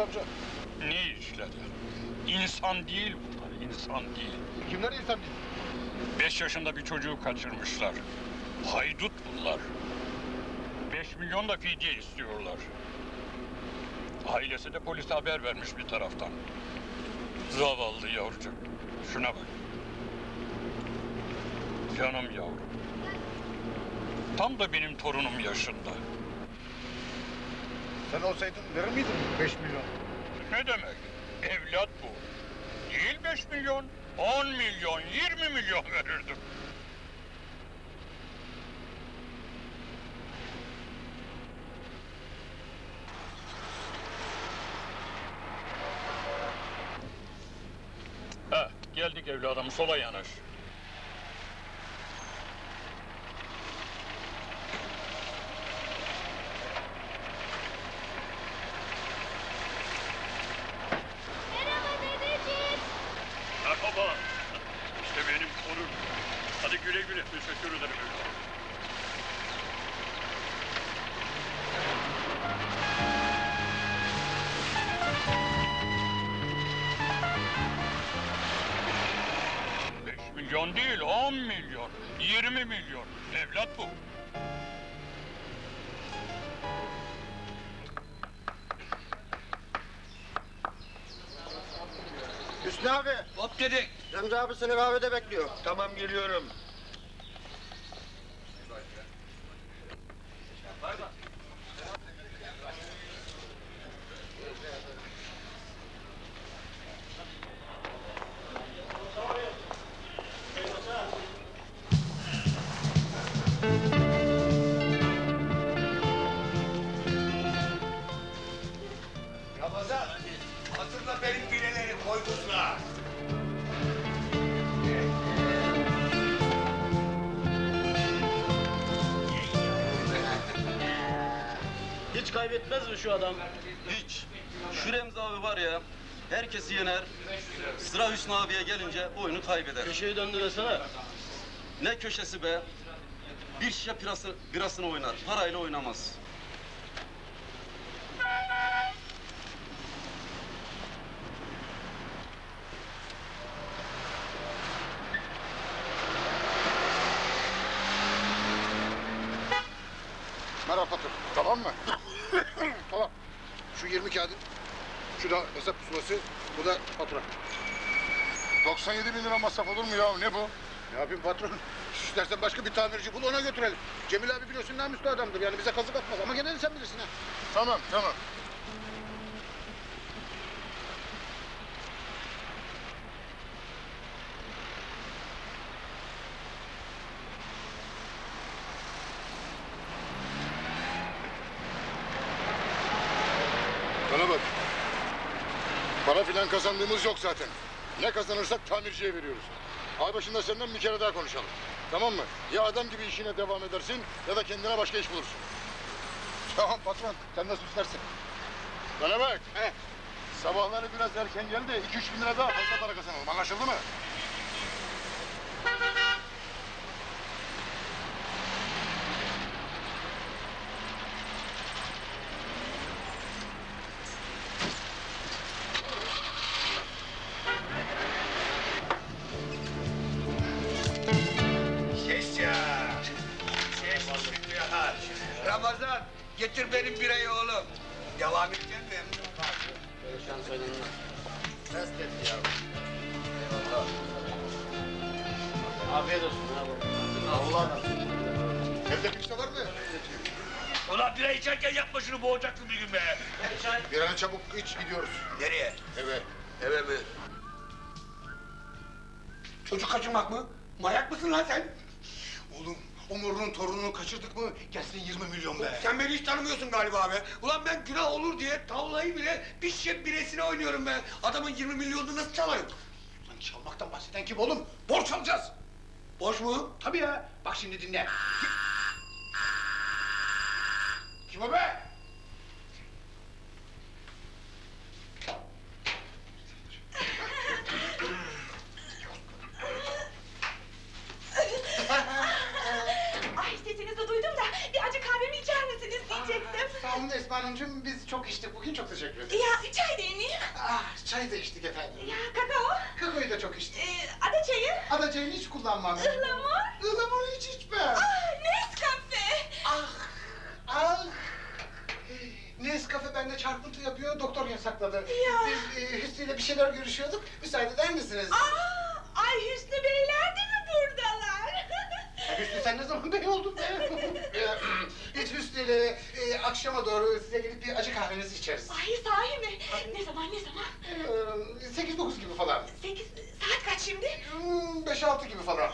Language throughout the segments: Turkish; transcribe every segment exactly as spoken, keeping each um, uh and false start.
işledi amca? Ne işledi? İnsan değil bunlar, insan değil. Kimler insan değil? Beş yaşında bir çocuğu kaçırmışlar. Haydut bunlar. Beş milyon da fidye istiyorlar. Ailesi de polise haber vermiş bir taraftan. Zavallı yavrucak. Şuna bak. Canım yavrum. Tam da benim torunum yaşında. Sen olsaydın verir miydin beş milyon? Ne demek? Evlat bu. Değil beş milyon, on milyon, yirmi milyon verirdim. Ha, geldik evladım, sola yanaş. Merhaba. İşte benim torun. Hadi güle güle. Teşekkür ederim evladım. Beş milyon değil, on milyon, yirmi milyon. Evlat bu. Hüsnü abi. Hop dedik. Remzi abi seni kahvede bekliyor. Tamam geliyorum. Ramazan, hatırla benim pireleri koy buzluğa. Hiç kaybetmez mi şu adam? Hiç. Şu Remzi abi var ya, herkesi yener. Sıra Hüsnü abiye gelince oyunu kaybeder. Köşeyi döndü desene. Ne köşesi be? Bir şişe pirası, birasını oynar, parayla oynamaz. Merhaba patron. Tamam mı? Tamam. Şu yirmi kağıdın, şu da hesap pusulası, bu da fatura. doksan yedi bin lira masraf olur mu ya? Ne bu? Ne yapayım patron? İstersen başka bir tamirci bul, ona götürelim. Cemil abi biliyorsun namuslu adamdır, yani bize kazık atmaz. Ama gene de sen bilirsin ha. Tamam, tamam. Bana bak. Para filan kazandığımız yok zaten. Ne kazanırsak tamirciye veriyoruz. Ay başında senden bir kere daha konuşalım. Tamam mı? Ya adam gibi işine devam edersin ya da kendine başka iş bulursun. Tamam patron, sen nasıl istersin? Bana bak. He. Sabahları biraz erken gel de iki üç bin lira daha fazla para kazanalım. Anlaşıldı mı? Ses ya. Ses ya. Ramazan, getir benim birayı oğlum. Devam edecek mi? Şans oynanmaz. Test etti ya. Eyvallah. Afiyet olsun abi. Allah. Evde kimse var mı? Ulan bira içerken yapma şunu, boğacaksın bir gün be. Bir an çabuk iç, gidiyoruz. Nereye? Eve. Eve mi? Çocuk kaçırmak mı? Manyak mısın lan sen? Oğlum, Umur'un torununu kaçırdık mı gelsin yirmi milyon be. Sen beni hiç tanımıyorsun galiba be. Ulan ben günah olur diye tavlayı bile bir şişe biresine oynuyorum be. Adamın yirmi milyonunu nasıl çalayım? Lan çalmaktan bahseden kim oğlum? Borç alacağız. Boş mu? Tabii ya. Bak şimdi dinle. Kim o be? Ay sesinizi duydum da bir acı kahvemi içer misiniz diyecektim. Sağ ol Estağfurullah Esma Hanımcığım, biz çok içtik bugün, çok teşekkür ederiz. Ya çay demleyeyim. Ah, çay da içtik efendim. Ya kakao. Kakaoyu da çok içtik. Ee, ada çayı. Ada çayını hiç kullanmam. Ihlamur. Ihlamuru hiç içmem. Ah, Nescafe. Ah, ah. Nescafe bende çarpıntı yapıyor, doktor yasakladı. Ya. Biz e, Hüsnü'yle bir şeyler görüşüyorduk, müsaade eder misiniz? Aa, ay Hüsnü Beyler de mi buradalar? Ya Hüsnü sen ne zaman bey oldun be? Ee, Biz Hüsnü'yle e, akşama doğru size gelip bir acı kahvenizi içeriz. Ay sahi mi? Ne zaman ne zaman? Ee, sekiz dokuz gibi falan. Sekiz, saat kaç şimdi? Hmm, beş altı gibi falan.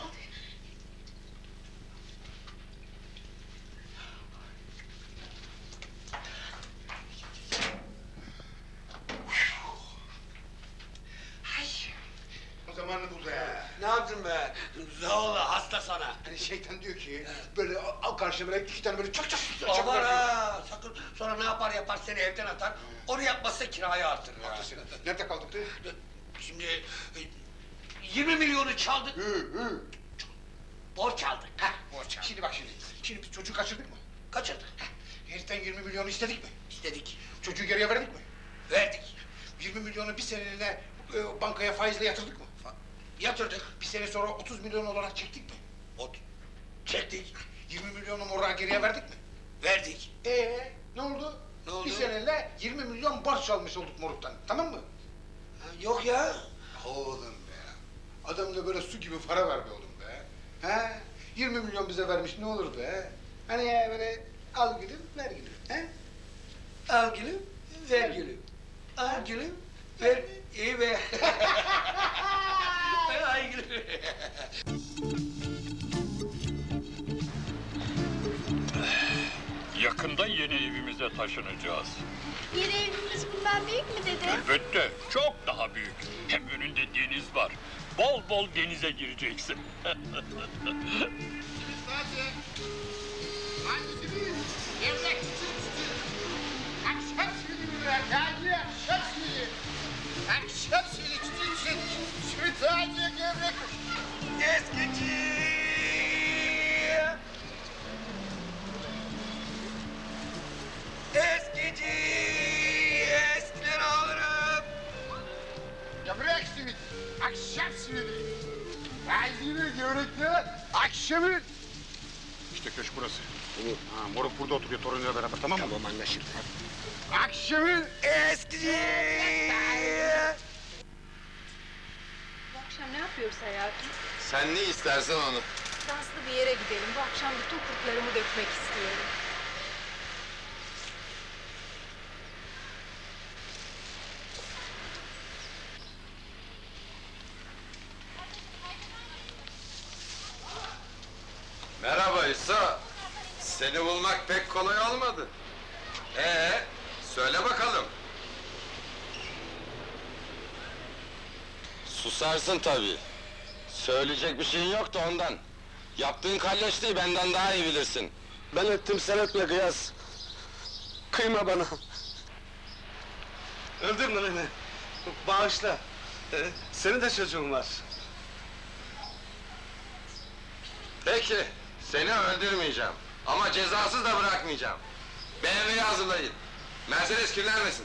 Ay. O zamanını buldu ya. Ne yaptın be? Zavallı hasta sana. Hani şeytan diyor ki, böyle al al karşına böyle iki tane böyle çak çak çak çak. Aman ha, sakın. Sonra ne yapar yapar seni evden atar. Onu yapmazsa kirayı artırır. ha. Haklısın. Nerede kaldık da? Şimdi e, yirmi milyonu çaldık, Hı hı. borç aldık. Heh, borç al. Şimdi bak şimdi. Şimdi biz çocuğu kaçırdık mı? Kaçırdık. Heriften yirmi milyonu istedik mi? İstedik, Çocuğu geriye verdik mi? verdik, yirmi milyonu bir seneliğine e, bankaya faizle yatırdık mı? yatırdık, Bir sene sonra otuz milyon olarak çektik mi? ot, çektik, yirmi milyonu morağa geriye verdik mi? verdik. Ee, ne oldu? Ne oldu? Bir seneyle yirmi milyon borç almış olduk moruktan, tamam mı? Ha, yok ya. Oğlum be, adamda böyle su gibi para var be oğlum be. He? yirmi milyon bize vermiş, ne olur be? Hani ya böyle al gülüm, ver gülüm, he? Al gülüm, ver gülüm. Al gülüm, ver, iyi be. Ay gülüm. Yakında yeni evimize taşınacağız. Yeni evimiz bundan büyük mü dede? Elbette çok daha büyük. Hem önünde deniz var. Bol bol denize gireceksin. Eskici. Eskici. Eskiden alırım. Gevrek simit, akşam simidi. Taziye gevrekli, akşamı. İşte köşk burası. Ha, moruk burada oturuyor torunuyla beraber, tamam mı? Tamam, anlaşıldı. Akşamı. Eskici. Bu akşam ne yapıyoruz hayatım? Sen ne istersen onu. Danslı bir yere gidelim. Bu akşam bütün kurtlarımı dökmek istiyorum. Merhaba İsa. Seni bulmak pek kolay olmadı. Ee, söyle bakalım. Susarsın tabii. Söyleyecek bir şeyin yok da ondan. Yaptığın kalleşliği benden daha iyi bilirsin. Ben ettim, sen etme Kıyas. Kıyma bana. Öldürme beni. Bağışla. Ee, senin de çocuğun var. Peki, seni öldürmeyeceğim. Ama cezasız da bırakmayacağım. B M W'yi hazırlayın. Mercedes kirlenmesin.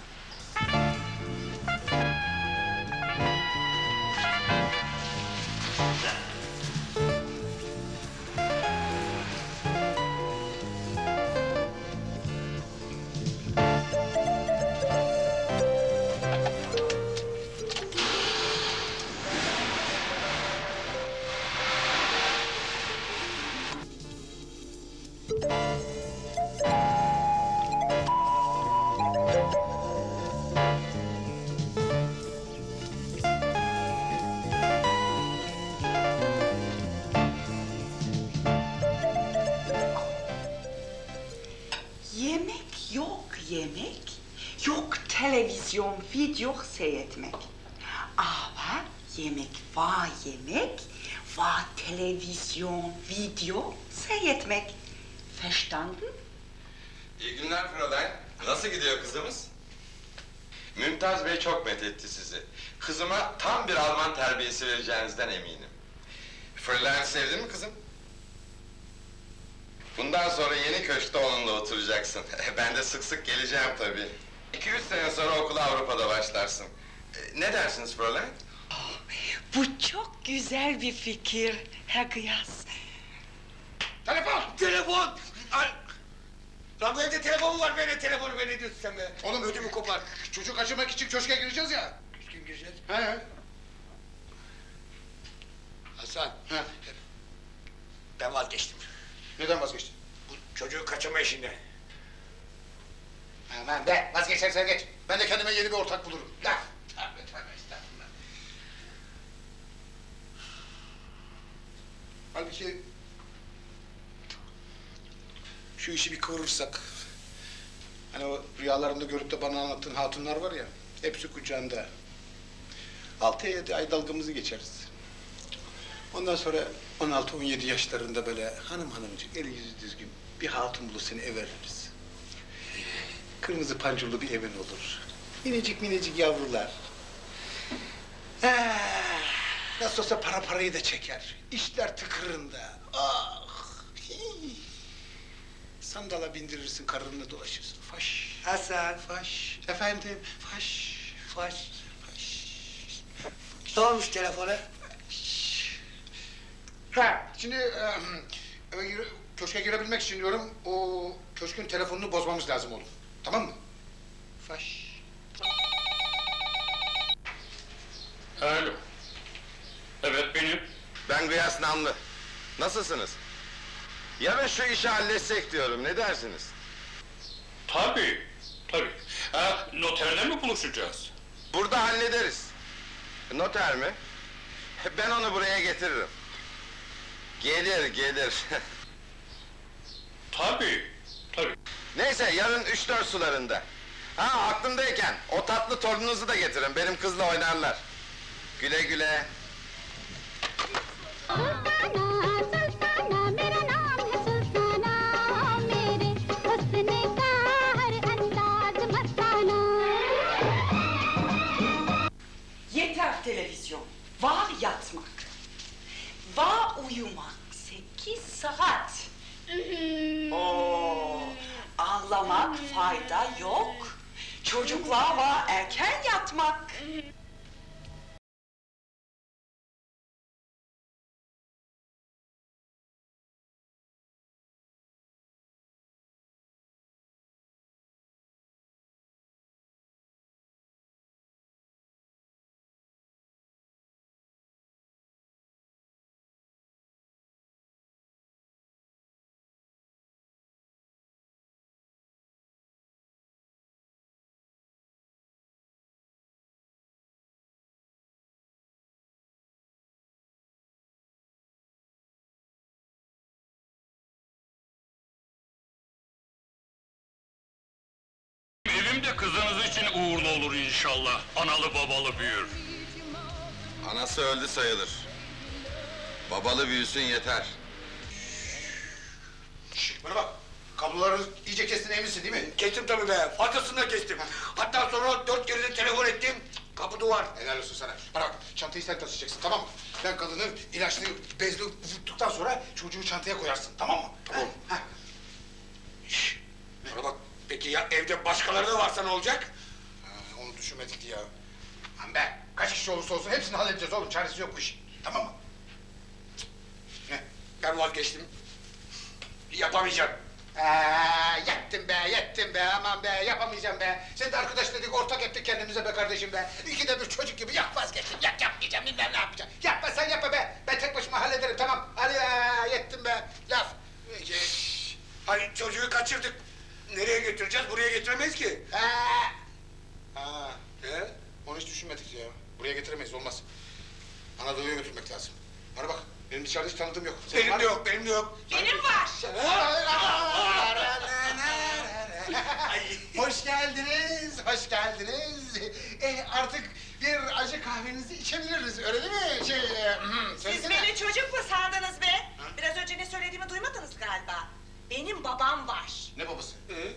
Yemek yok yemek, yok televizyon, video seyretmek. Ama yemek var yemek, var televizyon, video seyretmek. Verstanden? İyi günler Fräulein. Nasıl gidiyor kızımız? Mümtaz Bey çok methetti sizi. Kızıma tam bir Alman terbiyesi vereceğinizden eminim. Fräulein sevdin mi kızım? Bundan sonra yeni köşkte onunla oturacaksın. Ben de sık sık geleceğim tabii. İki üç sene sonra okula Avrupa'da başlarsın. E, Ne dersiniz Fräulein? Bu çok güzel bir fikir, Herr Gıyas. Telefon! Telefon! Ay! Lan bu evde telefon var, böyle telefonu ben ne diyorsun sen be? Oğlum ödümü kopar. Çocuk kaçırmak için köşke gireceğiz ya. Kim gireceğiz? He he. Hasan, He. ben vazgeçtim. Neden vazgeçtin? Bu çocuğu kaçırma işinden. Aman be, vazgeçersen geç. Ben de kendime yeni bir ortak bulurum. La. Tövbe tövbe estağfurullah. Halbuki şu işi bir kıvırırsak, hani o rüyalarında görüp de bana anlattığın hatunlar var ya, hepsi kucağında. Altı yedi ay dalgamızı geçeriz. Ondan sonra on altı on yedi yaşlarında böyle hanım hanımcık, eli yüzü düzgün bir hatun bulur seni ev veririz. Kırmızı pancurlu bir evin olur. Minicik minicik yavrular. Ah, nasıl olsa para parayı da çeker. İşler tıkırında. Ah! hii. Sandala bindirirsin, karınla dolaşırsın. Faş. Hasan. Faş. Efendim, faş, faş, faş. Ne olmuş telefona? Ha, şimdi e, eve gire- köşke girebilmek için diyorum, o köşkün telefonunu bozmamız lazım oğlum. Tamam mı? Faş. Alo. Evet benim. Ben Gıyas Namlı. Nasılsınız? Yarın şu işi halletsek diyorum, ne dersiniz? Tabii. Tabii. Ha, noterle mi buluşacağız? Burada hallederiz. Noter mi? Ben onu buraya getiririm. Gelir, gelir. Tabii. Tabii. Neyse, yarın üç dört sularında. Ha, aklımdayken o tatlı torununuzu da getirin, benim kızla oynarlar. Güle güle. Yeter televizyon, var yatmak, var uyumak, sekiz saat. Oo, ağlamak fayda yok. Çocuklar var erken yatmak. Evim de kızınız için uğurlu olur inşallah. Analı babalı büyür. Anası öldü sayılır. Babalı büyüsün yeter. Şşş, bana bak. Kabloları iyice kestin, eminsin değil mi? Kestim tabii be, fazlasını da kestim. Hatta sonra dört kere de telefon ettim, kapı duvar. Helal olsun sana. Bana bak, çantayı sen taşıyacaksın, tamam mı? Ben kadını ilaçlı, bezli vurduktan sonra çocuğu çantaya koyarsın, tamam mı? Tamam. Ha? Şşş, bana bak, peki ya evde başkaları da varsa ne olacak? Ha, onu düşünmedik ya. Lan be, kaç kişi olursa olsun hepsini halledeceğiz oğlum, çaresi yok bu işin. Tamam mı? Ne? Ben vazgeçtim. Yapamayacağım. Ee, yettim be, yettim be, aman be, yapamayacağım be. Sen de arkadaş dedik, ortak ettik kendimize be kardeşim be. İkide bir çocuk gibi, yak vazgeçtim, yak yapmayacağım, bilmem ne yapacağım. Yapma sen yapma be, ben tek başıma hallederim, tamam. Hadi ya, yettim be, laf. Peki, hani çocuğu kaçırdık. Nereye götüreceğiz? Buraya getiremeyiz ki. Ha. Ha. He? Onu hiç düşünmedik ya. Buraya getiremeyiz, olmaz. Anadolu'ya götürmek lazım. Bana bak, benim dışarıda hiç tanıdığım yok. Senin var Benim de mı? yok, benim de yok. Benim var. Hoş geldiniz, hoş geldiniz. E, artık bir acı kahvenizi içebiliriz, öyle değil mi? Şey, e, hmm, Siz söylesene. beni çocuk mu sandınız be? Biraz önce ne söylediğimi duymadınız galiba. Benim babam var. Ne babası? Ee?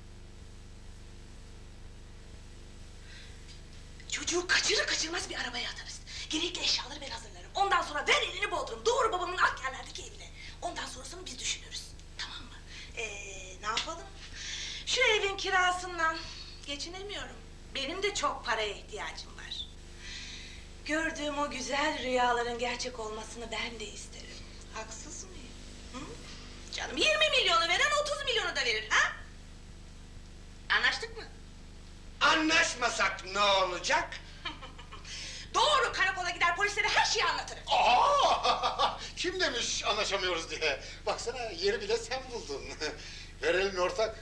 Çocuğu kaçırır kaçırmaz bir arabaya atarız. Gerekli eşyaları ben hazırlarım. Ondan sonra ver elini Bodrum. Doğru babamın Akkerler'deki evine. Ondan sonrasını biz düşünürüz. Tamam mı? Ee, ne yapalım? Şu evin kirasından geçinemiyorum. Benim de çok paraya ihtiyacım var. Gördüğüm o güzel rüyaların gerçek olmasını ben de isterim. Haksız mıyım? Hı? Canım yirmi milyonu veren otuz milyonu da verir ha? Anlaştık mı? Anlaşmasak ne olacak? Doğru karakola gider polislere her şeyi anlatırım. Aa! Kim demiş anlaşamıyoruz diye? Baksana yeri bile sen buldun. Verelim ortak.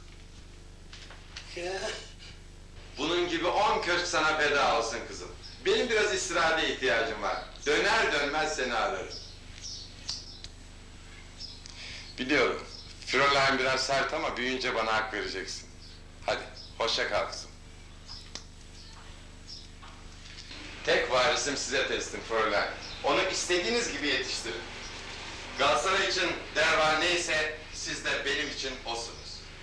Bunun gibi on kırk sana feda olsun kızım. Benim biraz istirahate ihtiyacım var. Döner dönmez seni ararım. Biliyorum, Fräulein biraz sert ama büyüyünce bana hak vereceksin. Hadi, hoşça kal kızım. Tek varisim size teslim Fräulein. Onu istediğiniz gibi yetiştirin. Galatasaray için derva neyse, siz de benim için osunuz.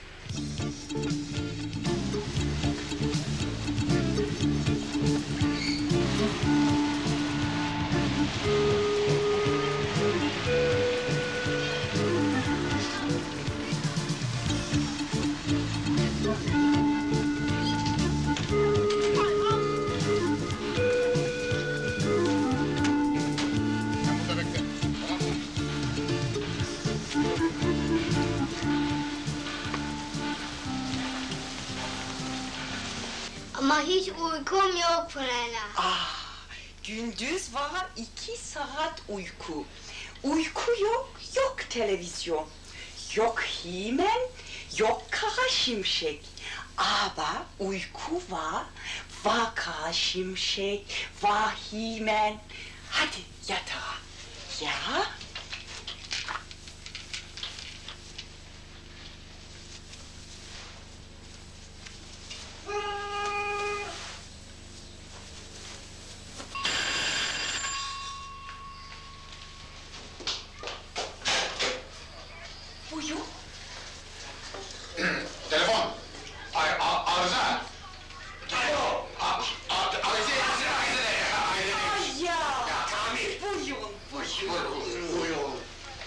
Burada bekle. Tamam mı? Ama hiç uykum yok Frena. Ah, gündüz var iki saat uyku. Uyku yok, yok televizyon. Yok He-Man, yok Kara Şimşek. Ama uyku var, var Kara Şimşek, var He-Man. Hadi yatağa. Ya? Buyur. Telefon. Ay, a, arıza! Alo! A, a, arıza! Ay ya. Buyurun, buyurun. Buyurun.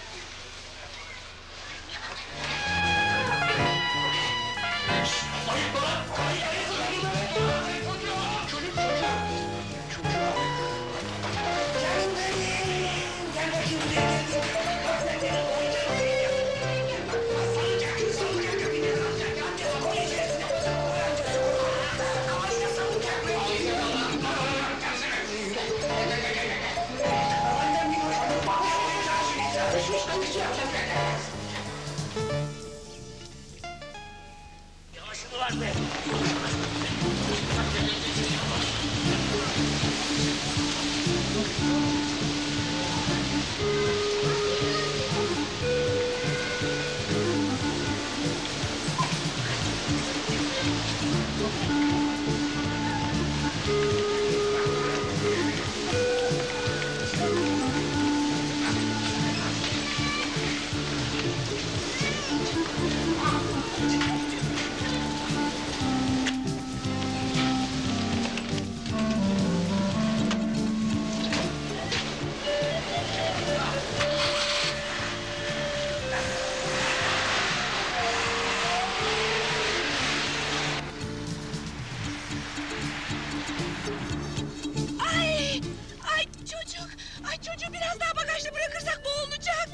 Ay! Ay çocuk! Ay çocuğu biraz daha bagajda bırakırsak boğulacak.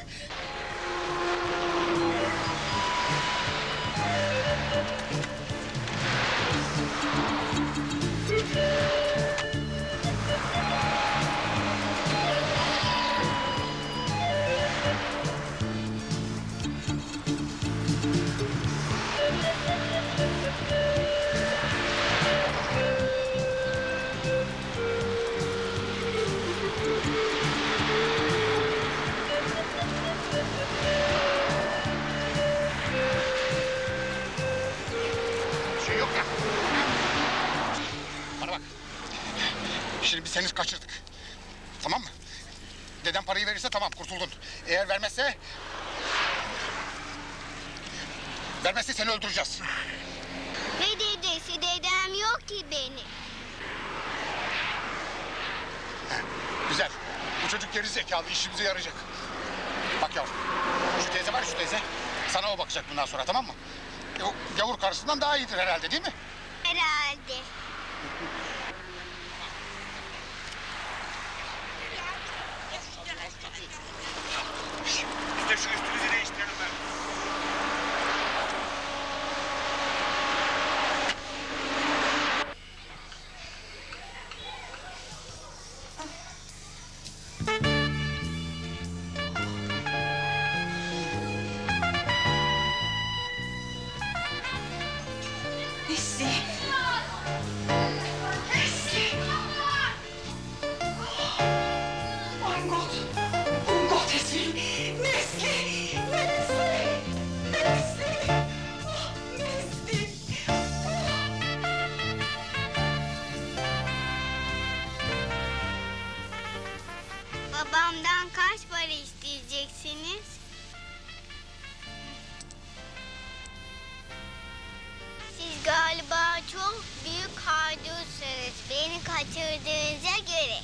Bir şey yok ya. Bana bak. Şimdi biz henüz kaçırdık. Tamam mı? Dedem parayı verirse tamam kurtuldun. Eğer vermezse... Vermezse seni öldüreceğiz. Ne dedesi, dedem yok ki benim. Güzel. Bu çocuk geri zekalı işimize yarayacak. Bak yavrum. Şu teyze var ya, şu teyze. Sana o bakacak bundan sonra, tamam mı? E, o gavur karısından daha iyidir herhalde, değil mi? Herhalde. Biz de şu üstümüzü değiştirelim ben. Nesli. Nesli. Mein Gott. Um Gottes Willen. Nesli. Nesli. Nesli. Nesli. Babamdan kaç para isteyeceksiniz? Siz galiba çok büyük haydutsunuz beni kaçırdığınıza göre.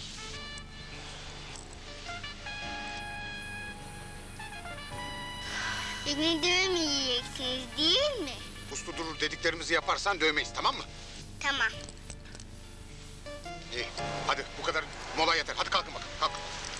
Beni dövmeyeceksiniz değil mi? Uslu durur dediklerimizi yaparsan dövmeyiz, tamam mı? Tamam. İyi, hadi bu kadar mola yeter. Hadi kalkın bakalım, kalk.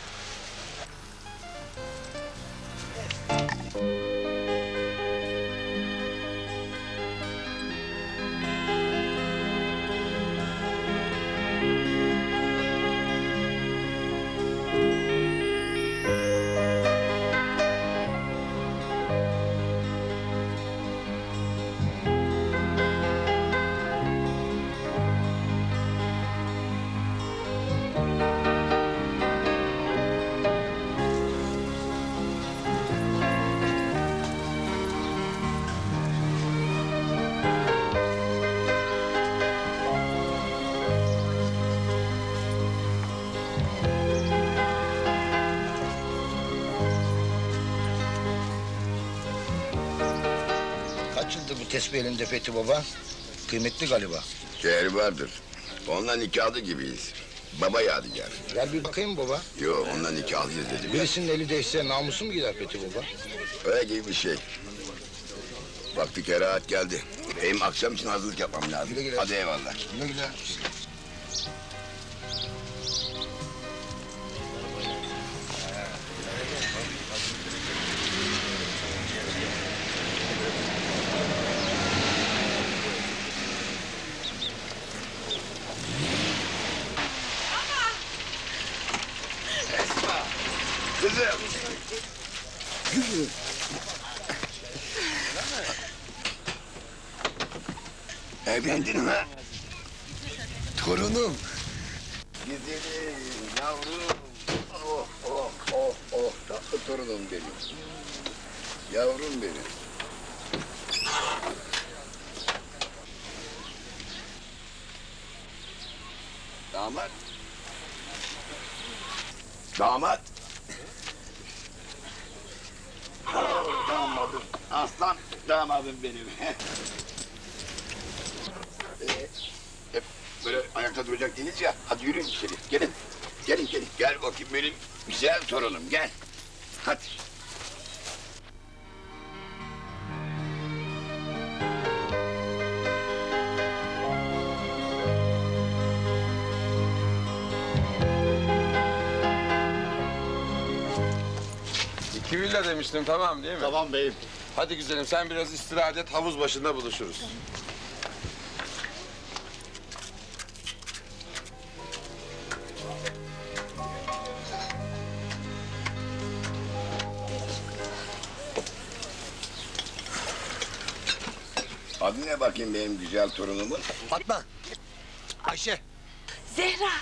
Kaç yıldır bu tesbih elinde Fethi Baba? Kıymetli galiba. Değeri vardır. Onunla nikahlı gibiyiz. Baba yadigar. Ver bir bakayım baba. Yok, onunla nikahlıyız dedim. Birisinin eli değse namusu mu gider Fethi Baba? Öyle gibi bir şey. Vakti kerahat geldi. Benim akşam için hazırlık yapmam lazım. Güle güle. Hadi eyvallah. Güle güle. Kızım. Kızım. Evlendin mi? Torunum. Güzelim, yavrum. Oh, oh, oh, oh. Tatlı torunum benim. Yavrum benim. Damat. Damat. Oh, damadım. Aslan damadım benim. ee, hep böyle ayakta duracak değiliz ya. Hadi yürüyün içeri. Gelin. Gelin gelin. Gel bakayım benim güzel torunum. Gel. Hadi. İki villa demiştim, tamam değil mi? Tamam beyim. Hadi güzelim, sen biraz istirahat et, havuz başında buluşuruz. Adı ne bakayım benim güzel torunumun? Fatma. Ayşe. Zehra.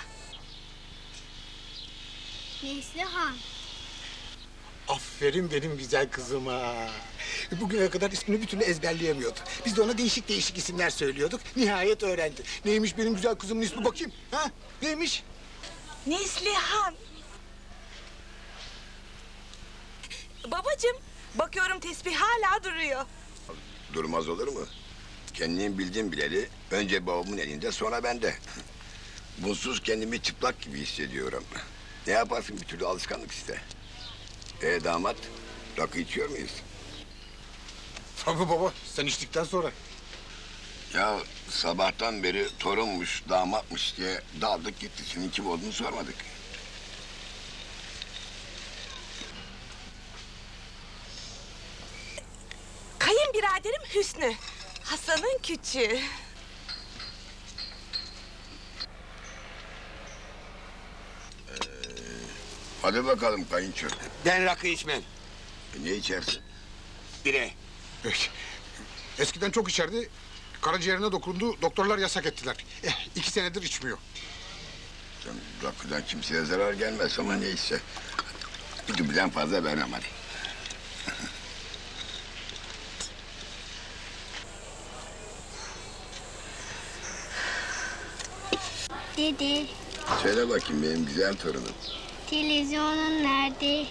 Neslihan. Aferin benim güzel kızıma. Bugüne kadar ismini bir türlü ezberleyemiyordu. Biz de ona değişik değişik isimler söylüyorduk. Nihayet öğrendi. Neymiş benim güzel kızımın ismi bakayım? Ha? Neymiş? Neslihan. Babacığım, bakıyorum tesbih hala duruyor. Durmaz olur mu? Kendim bildim bileli, önce babamın elinde, sonra bende. Bunsuz kendimi çıplak gibi hissediyorum. Ne yaparsın, bir türlü alışkanlık işte. Ee damat, rakı içiyor muyuz? Ama baba sen içtikten sonra. Ya sabahtan beri torunmuş, damatmış diye daldık gitti. Senin kim olduğunu sormadık. Kayınbiraderim Hüsnü. Hasan'ın küçüğü. Hadi bakalım kayınço. Ben rakı içmem. E, ne içersin? Bire. Eskiden çok içerdi. Karaciğerine dokundu. Doktorlar yasak ettiler. Eh, iki senedir içmiyor. Sen rakıdan kimseye zarar gelmez ama neyse. Bir dubleden fazla vermem hadi. Dede, Söyle bakayım benim güzel torunum. televizyonun nerede?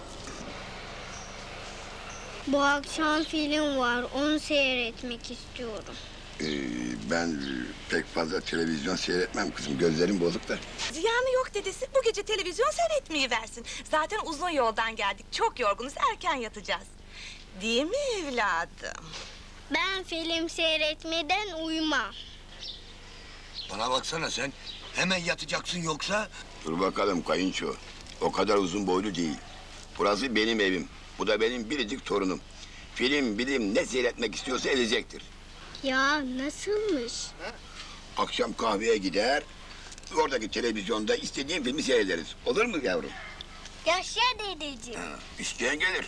Bu akşam film var, onu seyretmek istiyorum. Ee, ben e, pek fazla televizyon seyretmem kızım. Gözlerim bozuk da. Ziyanı yok dedesi. Bu gece televizyon seyretmeyi versin. Zaten uzun yoldan geldik. Çok yorgunuz. Erken yatacağız. Değil mi evladım? Ben film seyretmeden uyumam. Bana baksana sen. Hemen yatacaksın yoksa... Dur bakalım kayınço. O kadar uzun boylu değil. Burası benim evim. Bu da benim biricik torunum. Film, bilim ne seyretmek istiyorsa edecektir. Ya nasılmış? Akşam kahveye gider, oradaki televizyonda istediğim filmi seyrederiz. Olur mu yavrum? Yaşa dedeciğim. Ha, isteyen gelir.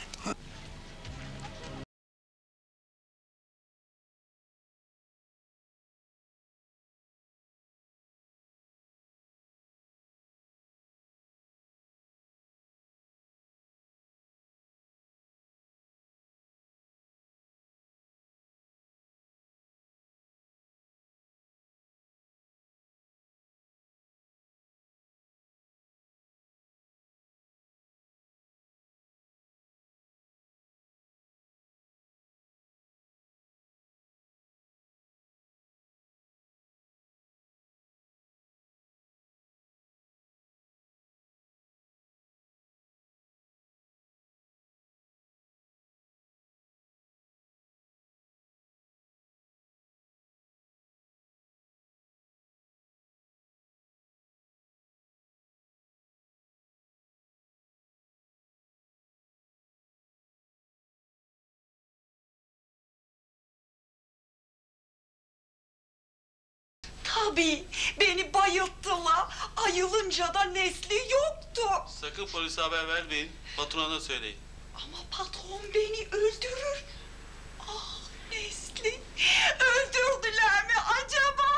Tabii, beni bayılttılar. Ayılınca da Nesli yoktu. Sakın polise haber vermeyin. Patrona söyleyin. Ama patron beni öldürür. Ah Nesli, öldürdüler mi acaba?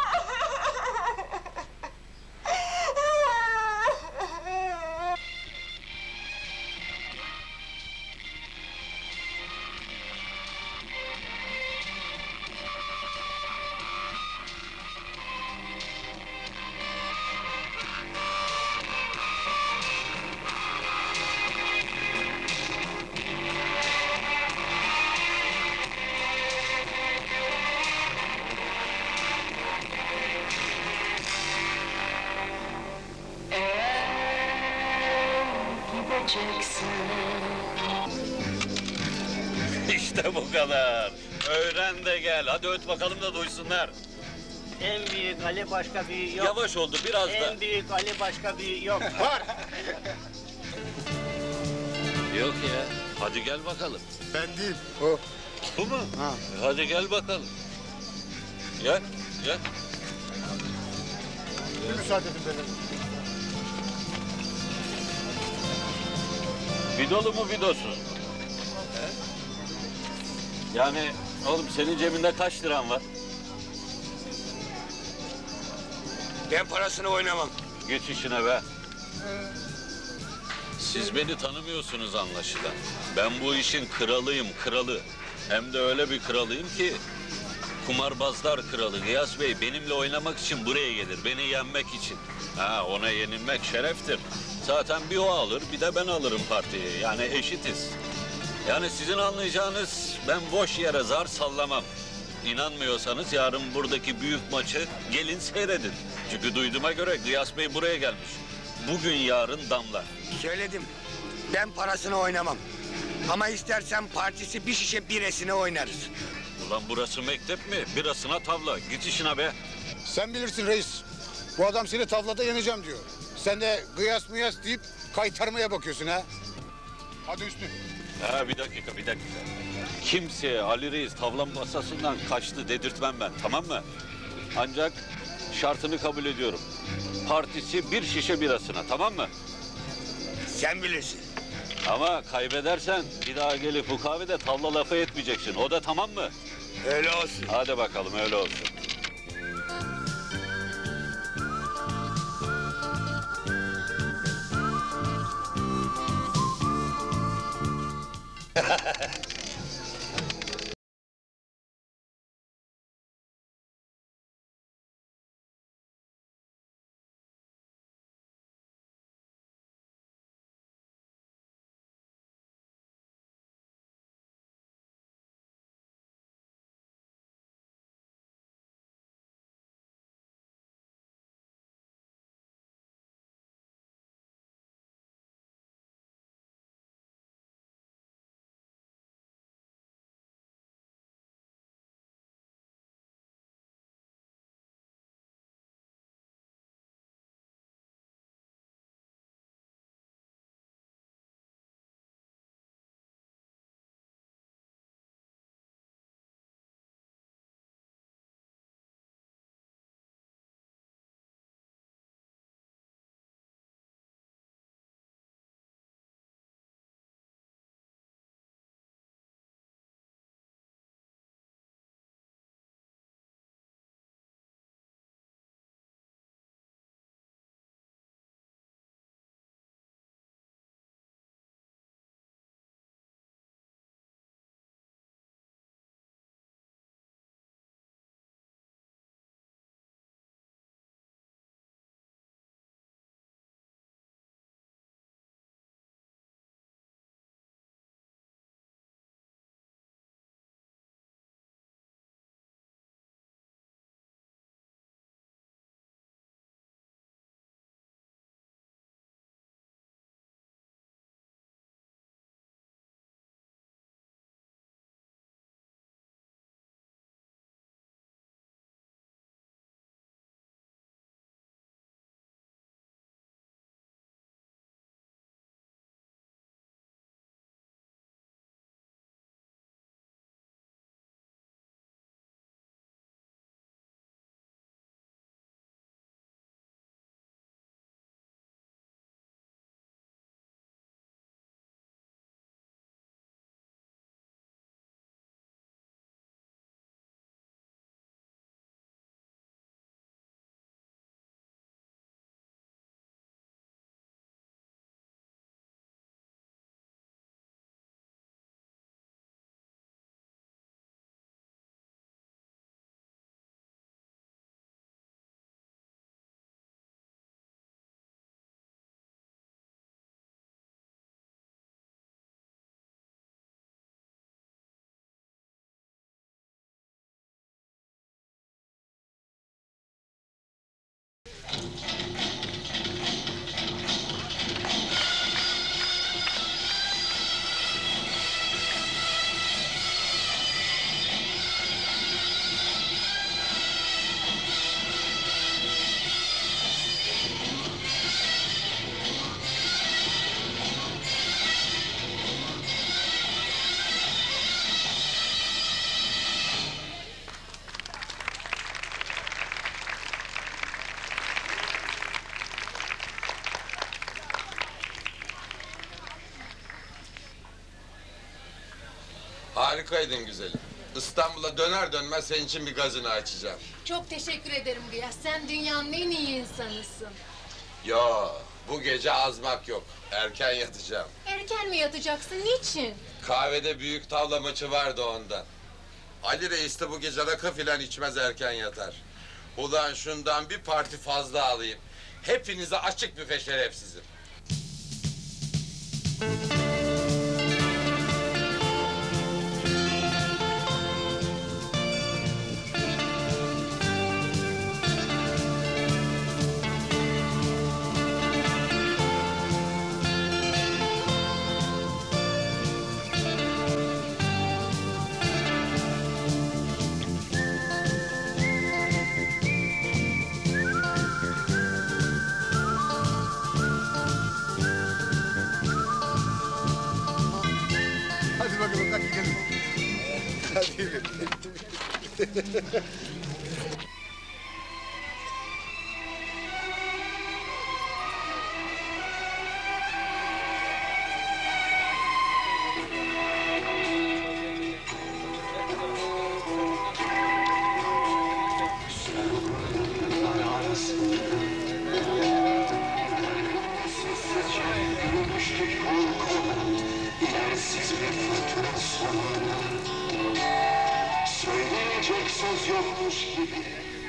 İşte bu kadar. Öğren de gel. Hadi öt bakalım da duysunlar. En büyük Ali başka büyüğü yok. Yavaş oldu biraz da. En büyük Ali başka büyüğü yok. Var. Yok ya. Hadi gel bakalım. Ben değil. O. Bu mu? Ha. Hadi gel bakalım. Gel, gel. Bir müsaade edin benim. Vidolu mu vidosuz? Yani oğlum senin cebinde kaç liran var? Ben parasını oynamam. Geç işine be. Siz beni tanımıyorsunuz anlaşılan. Ben bu işin kralıyım, kralı. Hem de öyle bir kralıyım ki... kumarbazlar kralı Gıyas Bey benimle oynamak için buraya gelir. Beni yenmek için. Ha, ona yenilmek şereftir. Zaten bir o alır, bir de ben alırım partiyi. Yani eşitiz. Yani sizin anlayacağınız, ben boş yere zar sallamam. İnanmıyorsanız yarın buradaki büyük maçı gelin seyredin. Çünkü duyduğuma göre Gıyas Bey buraya gelmiş. Bugün yarın damlar. Söyledim. Ben parasını oynamam. Ama istersen partisi bir şişe biresine oynarız. Ulan burası mektep mi? Birasına tavla. Git işine be. Sen bilirsin reis. Bu adam seni tavlada yeneceğim diyor. Sen de kıyas mıyas deyip kaytarmaya bakıyorsun ha. Hadi Hüsnü. Ha bir dakika bir dakika. Kimseye Ali Reis tavla masasından kaçtı dedirtmem ben, tamam mı? Ancak şartını kabul ediyorum. Partisi bir şişe birasına, tamam mı? Sen bilirsin. Ama kaybedersen bir daha gelip bu kahvede tavla lafı etmeyeceksin. O da tamam mı? Öyle olsun. Hadi bakalım öyle olsun. Harikaydın güzelim. İstanbul'a döner dönmez senin için bir gazino açacağım. Çok teşekkür ederim Gıyas. Sen dünyanın en iyi insanısın. Yo, bu gece azmak yok. Erken yatacağım. Erken mi yatacaksın? Niçin? Kahvede büyük tavla maçı vardı ondan. Ali Reis de bu gece rakı filan içmez, erken yatar. Ulan şundan bir parti fazla alayım. Hepinize açık büfe şerefsizim. güle. Söyleyecek söz yokmuş gibi.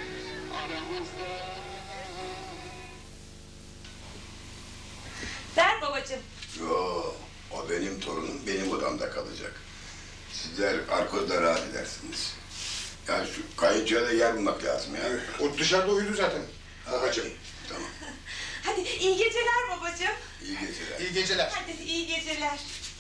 Ver babacığım. Yo, o benim torunum benim odamda kalacak. Sizler arkozda rahat edersiniz. Ya şu kayınçoya da yer bulmak lazım ya. O dışarıda uyudu zaten babacığım. Tamam. Hadi iyi geceler babacığım. İyi geceler. İyi geceler. Hadi iyi geceler.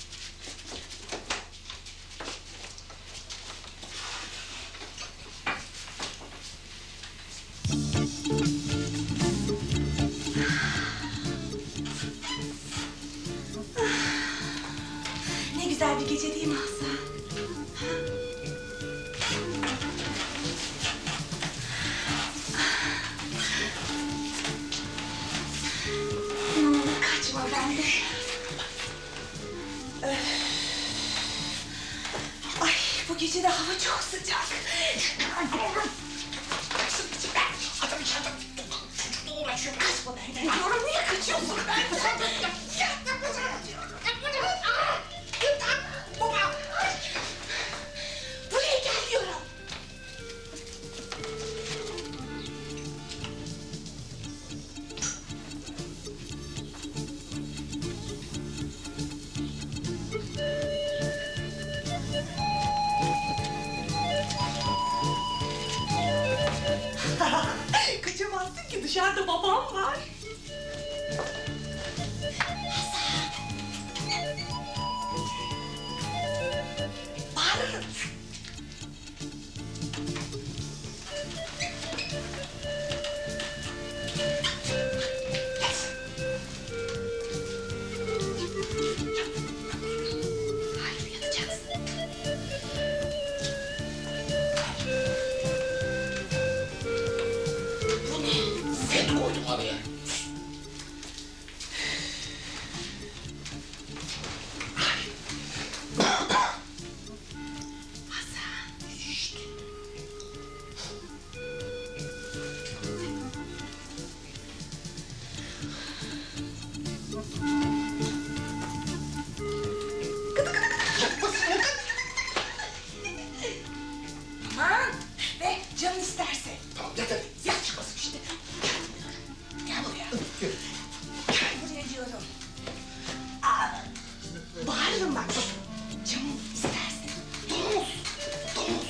Ne güzel bir gece değil mi Hasan? Ne olur kaçma benden. Öf. Ay bu gece de hava çok sıcak. Adam içeride çocukla uğraşıyor. Kaçma benden diyorum. Niye kaçıyorsun benden? Baba. Buraya gel diyorum. Kaçamazsın ki dışarıda babam var. Bağırırım. Hayır yatacaksın. Bu ne? Set koydum araya. Aman be canın isterse. Tamam yat hadi. Yat çıkmasın işte. Gel buraya. Gel buraya diyorum. Aa, bağırırım bak. Canın isterse. Domuz. Domuz.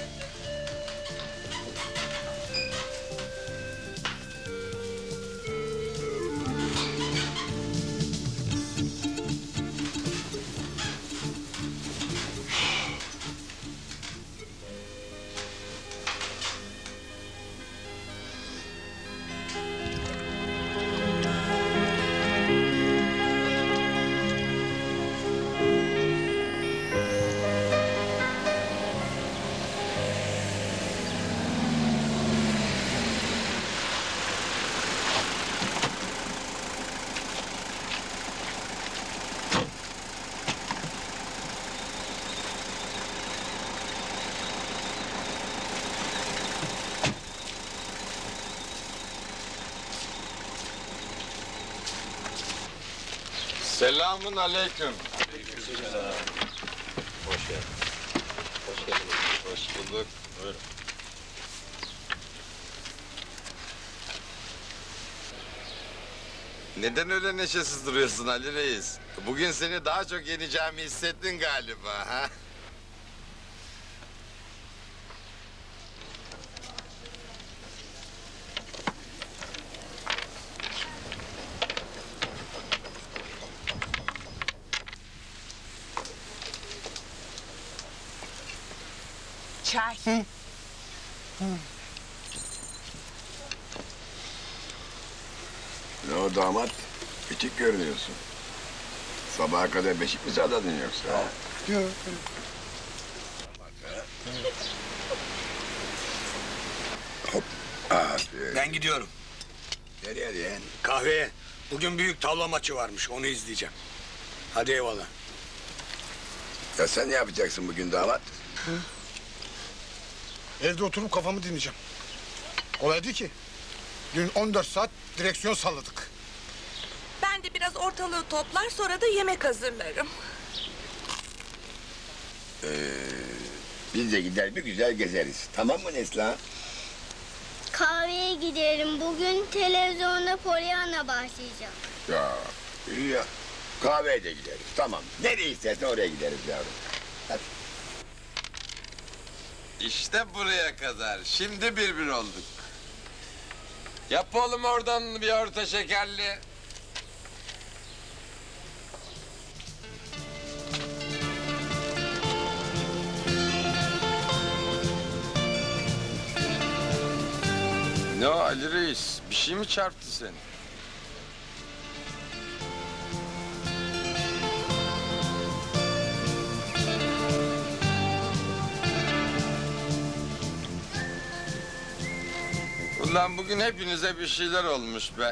Selamun aleyküm. Hoş geldin. Hoş geldin. Hoş bulduk. Buyurun. Neden öyle neşesiz duruyorsun Ali Reis? Bugün seni daha çok yeneceğimi hissettin galiba, ha? Çay. Ne o damat? Bitik görünüyorsun. Sabaha kadar beşik mi sağladın yoksa? Yok. Ben gidiyorum. Nereye diyen? Kahveye. Bugün büyük tavla maçı varmış. Onu izleyeceğim. Hadi eyvallah. Ya sen ne yapacaksın bugün damat? Evde oturup kafamı dinleyeceğim. Kolay değil ki. Dün on dört saat direksiyon salladık. Ben de biraz ortalığı toplar sonra da yemek hazırlarım. Ee, biz de gider bir güzel gezeriz. Tamam mı Neslihan? Kahveye gidelim. Bugün televizyonda Pollyanna başlayacak. Ya iyi ya. Kahveye de gideriz. Tamam. Nereye istersen oraya gideriz yavrum. Hadi. İşte buraya kadar. Şimdi bir bir olduk. Yap oğlum oradan bir orta şekerli. Ne o Ali Reis? Bir şey mi çarptı seni? Ulan bugün hepinize bir şeyler olmuş be.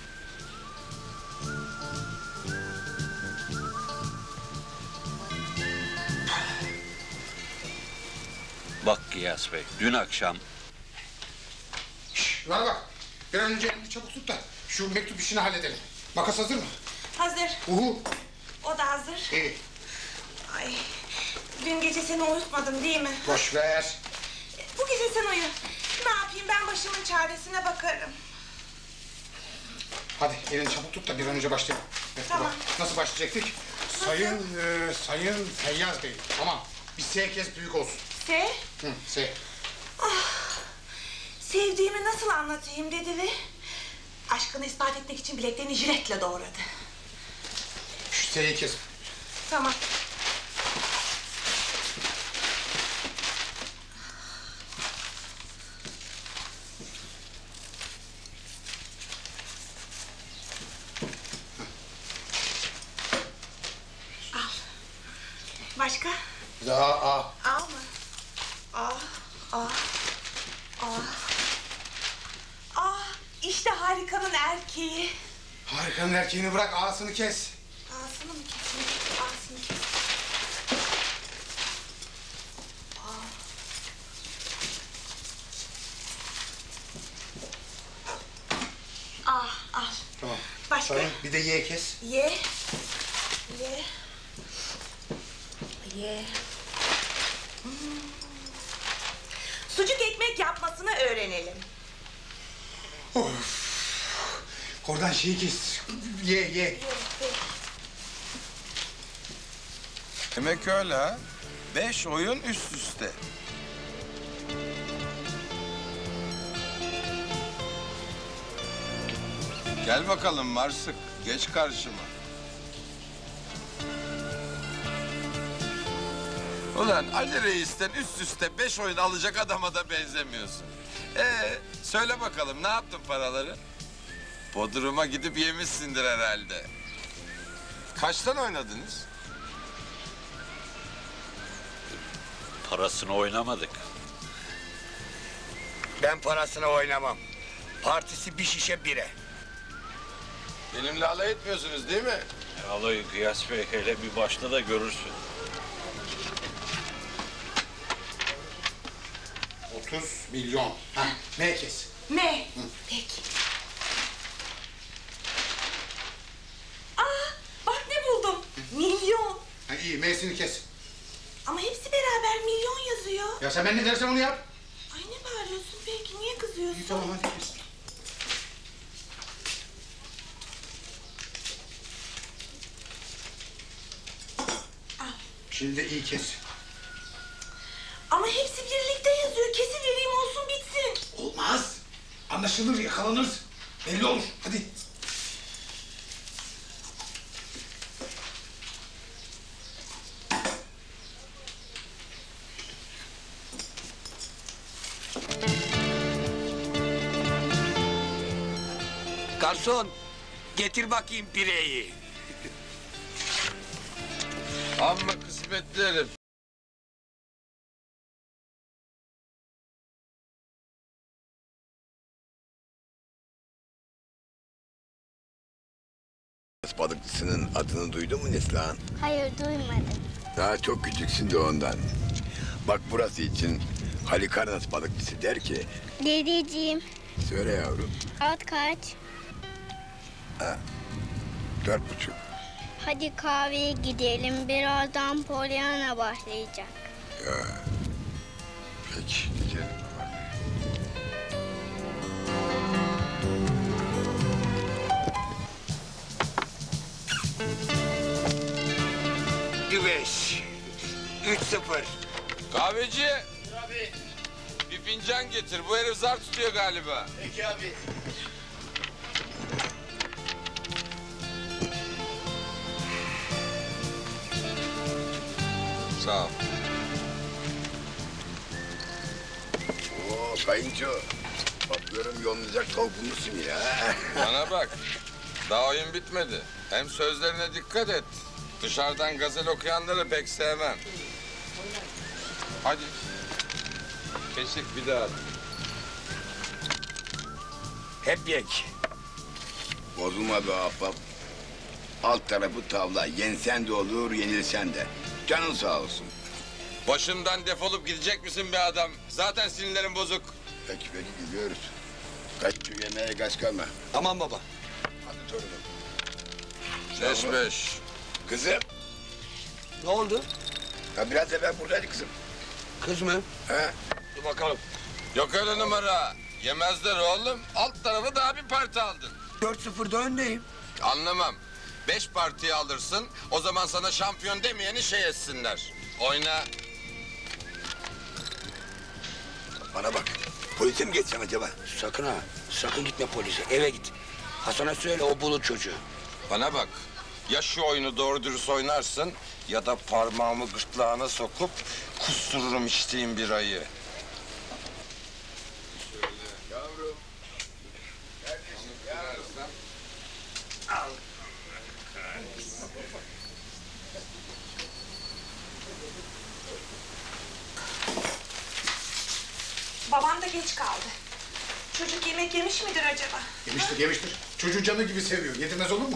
Bak Gıyas Bey, dün akşam Şş, bana bak. Bir an önce elini çabuk tut da şu mektup işini halledelim. Makas hazır mı? Hazır. Uhu. O da hazır. İyi. Ay, dün gece seni uyutmadım değil mi? Boş ver. Bu gece sen uyu. Ne yapayım ben başımın çaresine bakarım. Hadi elini çabuk tut da bir an önce başlayalım. Evet, Tamam. bak, nasıl başlayacaktık? Sayın, e, Sayın Feyyaz Bey. Tamam. Bir S kez büyük olsun. S? Hı, S. Ah, sevdiğimi nasıl anlatayım dedi ve aşkını ispat etmek için bileklerini jiletle doğradı. Şu S'yi kes. Tamam. Al. Başka? Daha A. Al mı? Ah, ah, ah. Ah, işte harikanın erkeği. Harikanın erkeğini bırak, A'sını kes. Ağzını mı kesin? Ağzını kes. Ah, al. Tamam. Başka? Sayın, bir de Y kes. Ye. Ye. Ye. Hmm. Sucuk ekmek yapmasını öğrenelim. Of. Oradan şeyi kes. Y, Y. Ye, ye. Demek öyle ha. Beş oyun üst üste. Gel bakalım Marsık. Geç karşıma. Ulan Ali Reis'ten üst üste beş oyun alacak adama da benzemiyorsun. Ee, söyle bakalım ne yaptın paraları? Bodrum'a gidip yemişsindir herhalde. Kaçtan oynadınız? parasını oynamadık. Ben parasına oynamam. Partisi bir şişe bire. Benimle alay etmiyorsunuz değil mi? Alayı Gıyas Bey hele bir başta da görürsün. otuz milyon. Ha, M kes. M. Peki. Aa, bak ne buldum. Milyon. Ha, iyi, M'sini kes. Ama hepsi beraber milyon yazıyor. Ya sen ben ne dersen onu yap. Ay ne bağırıyorsun peki? Niye kızıyorsun? İyi tamam hadi kes. Şimdi de iyi kes. Ama hepsi birlikte yazıyor. Kesin vereyim olsun bitsin. Olmaz. Anlaşılır, yakalanır. Belli olur. Hadi. Garson, getir bakayım pireyi. Amma kısmetli herif. balıkçısının adını duydun mu Neslihan? Hayır duymadım. Daha çok küçüksün de ondan. Bak burası için Halikarnas balıkçısı der ki... Dedeciğim, Söyle yavrum. saat kaç? Ha, dört buçuk. Hadi kahveye gidelim. Birazdan Pollyanna başlayacak. Ya, peki gidelim. Beş. Üç sıfır. Kahveci. Bir fincan getir. Bu herif zar tutuyor galiba. Peki abi. Sağ ol. Oo kayınço. Bakıyorum yolunacak tavuklusun ya. Bana bak. Daha oyun bitmedi. Hem sözlerine dikkat et. Dışarıdan gazel okuyanları pek sevmem. Hadi. Keşik bir daha. Hep yek. Bozulma be ahbap. Alt tarafı tavla. Yensen de olur, yenilsen de. Canın sağ olsun. Başımdan defolup gidecek misin be adam? Zaten sinirlerim bozuk. Peki peki gidiyoruz. Kaç şu yemeğe kaç kalma. Tamam baba. Hadi torunum. Beş beş. Kızım. Ne oldu? Ha biraz evvel buradaydı kızım. Kız mı? He. Dur bakalım. Yok öyle numara. Yemezler oğlum. Alt tarafı daha bir parti aldın. Dört sıfırda öndeyim. Anlamam. Beş partiyi alırsın. O zaman sana şampiyon demeyeni şey etsinler. Oyna. Bana bak. Polise mi geçsem acaba? Sakın ha. Sakın gitme polise. Eve git. Hasan'a söyle o bulur çocuğu. Bana bak. Ya şu oyunu doğru dürüst oynarsın ya da parmağımı gırtlağına sokup kustururum içtiğim birayı. Yavrum. Neredesin yavrum? Al. Babam da geç kaldı. Çocuk yemek yemiş midir acaba? Yemiştir yemiştir. Çocuğu canı gibi seviyor. Yedirmez olur mu?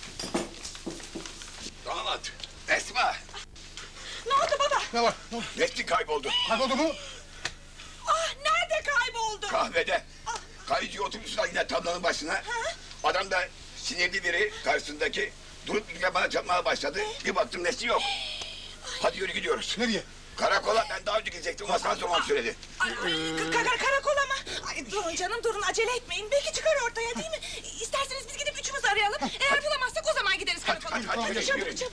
Damat. Esma. Ne oldu baba? Ne var? Ne oldu? Nesli kayboldu. Kayboldu mu? Ah nerede kayboldu? Kahvede. Kayıcı oturmuşlar yine tablanın başına. Adam da sinirli biri karşısındaki durup bir bana çarpmaya başladı. Bir baktım Nesli yok. Hadi yürü gidiyoruz. Nereye? Karakola ben daha önce gidecektim. Hasan Somam söyledi. Ay, ay, kar karakola mı? Ay, durun canım durun acele etmeyin. Belki çıkar ortaya değil mi? İsterseniz biz gidip üçümüz arayalım. Eğer bulamazsak o zaman gideriz karakola. hadi, hadi, yürü, çabuk yürü. çabuk.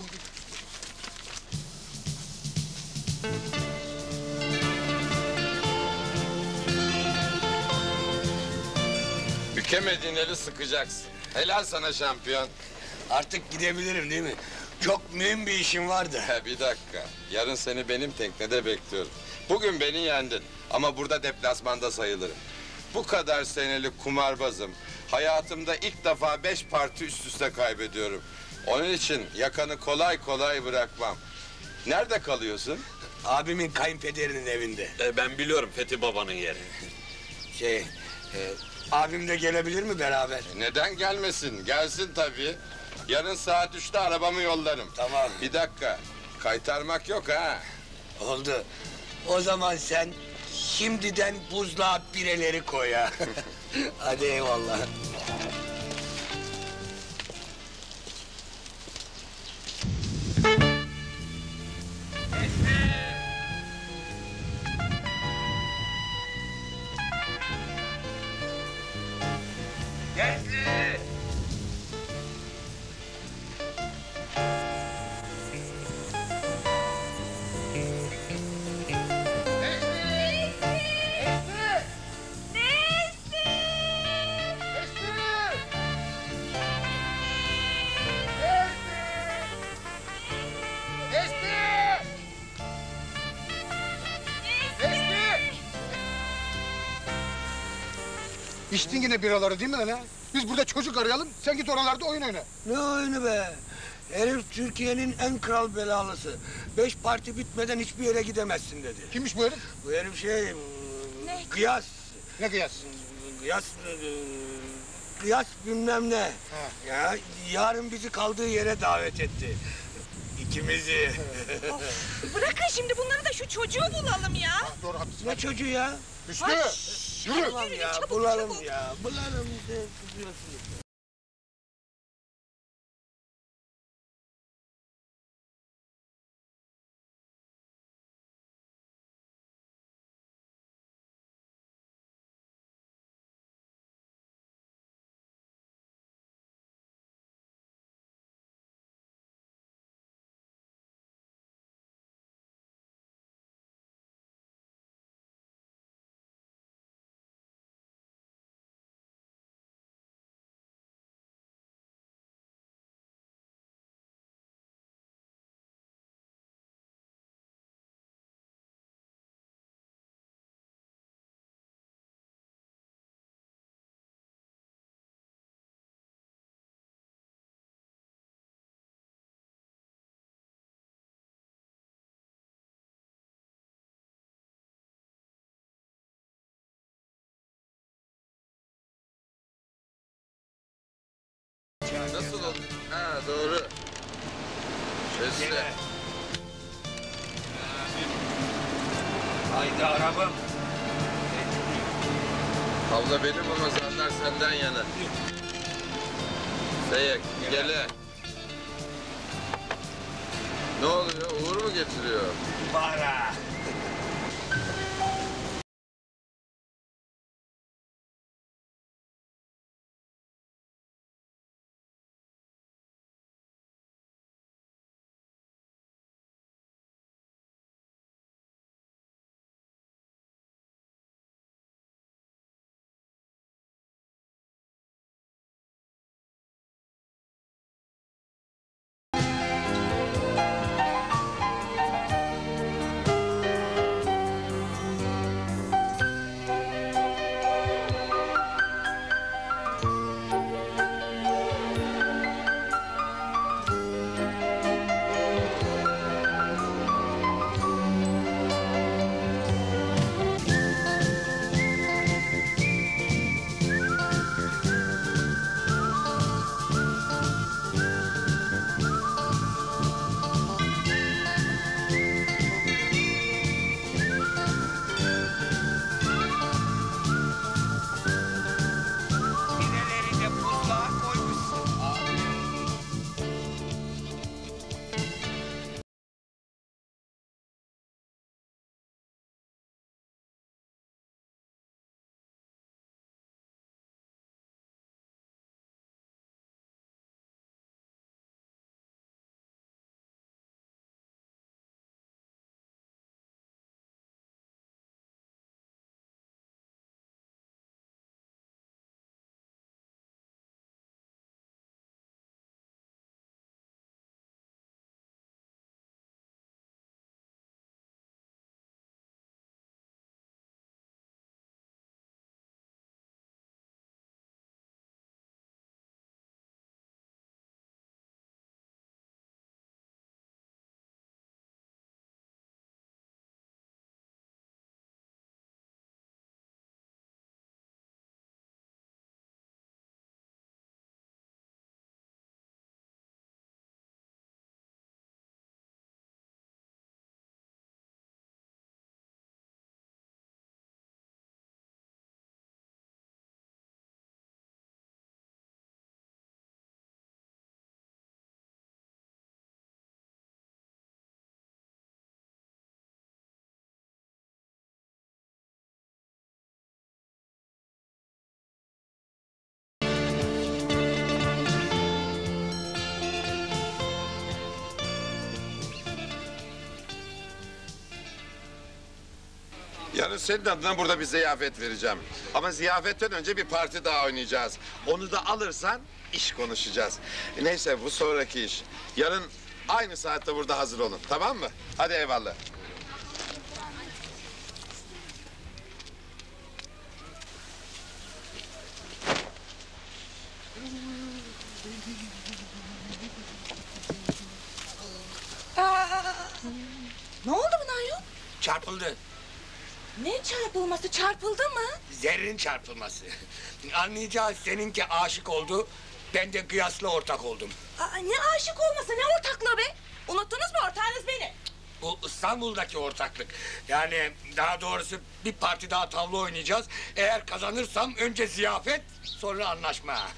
Bükemediğin eli sıkacaksın. Helal sana şampiyon. Artık gidebilirim değil mi? Çok mühim bir işim vardı. He, bir dakika. Yarın seni benim teknede bekliyorum. Bugün beni yendin ama burada deplasmanda sayılırım. Bu kadar senelik kumarbazım. Hayatımda ilk defa beş parti üst üste kaybediyorum. Onun için yakanı kolay kolay bırakmam. Nerede kalıyorsun? Abimin kayınpederinin evinde. E, ben biliyorum Fethi babanın yerini. Şey, e, abim de gelebilir mi beraber? Neden gelmesin? Gelsin tabii. Yarın saat üçte arabamı yollarım. Tamam. Bir dakika. Kaytarmak yok ha. Oldu. O zaman sen şimdiden buzluğa bireleri koy ha. Hadi eyvallah. Nesli! İçtin yine biraları değil mi lan ha? Biz burada çocuk arayalım, sen git oralarda oyun oyna. Ne oyunu be? Herif Türkiye'nin en kral belalısı. Beş parti bitmeden hiçbir yere gidemezsin dedi. Kimmiş bu herif? Bu herif şey... Ne? Kıyas. Ne kıyas? Kıyas... e, kıyas bilmem ne. Ya yarın bizi kaldığı yere davet etti. İkimizi. Bırakın şimdi bunları da şu çocuğu bulalım ya. Doğru haklısın. Ne çocuğu ya? Hüsnü! Yürü! Tamam ya, çabuk, bulalım çabuk. ya. Bulalım işte, kızıyorsunuz. Nasıl oldu? Ha doğru. Şöyle. Haydi arabam. Abla benim ama zaten senden yana. Seyek, gele. Ne oluyor? Uğur mu getiriyor? Para. Yarın senin adına burada bir ziyafet vereceğim. Ama ziyafetten önce bir parti daha oynayacağız. Onu da alırsan iş konuşacağız. Neyse bu sonraki iş. Yarın aynı saatte burada hazır olun. Tamam mı? Hadi eyvallah. Aa, ne oldu buna ayol? Çarpıldı. Ne çarpılması? Çarpıldı mı? Zerrin çarpılması. Anlayacağız seninki aşık oldu, ben de kıyasla ortak oldum. Aa, ne aşık olması, ne ortaklığı be? Unuttunuz mu ortağınız beni? Bu İstanbul'daki ortaklık. Yani daha doğrusu bir parti daha tavla oynayacağız. Eğer kazanırsam önce ziyafet, sonra anlaşma.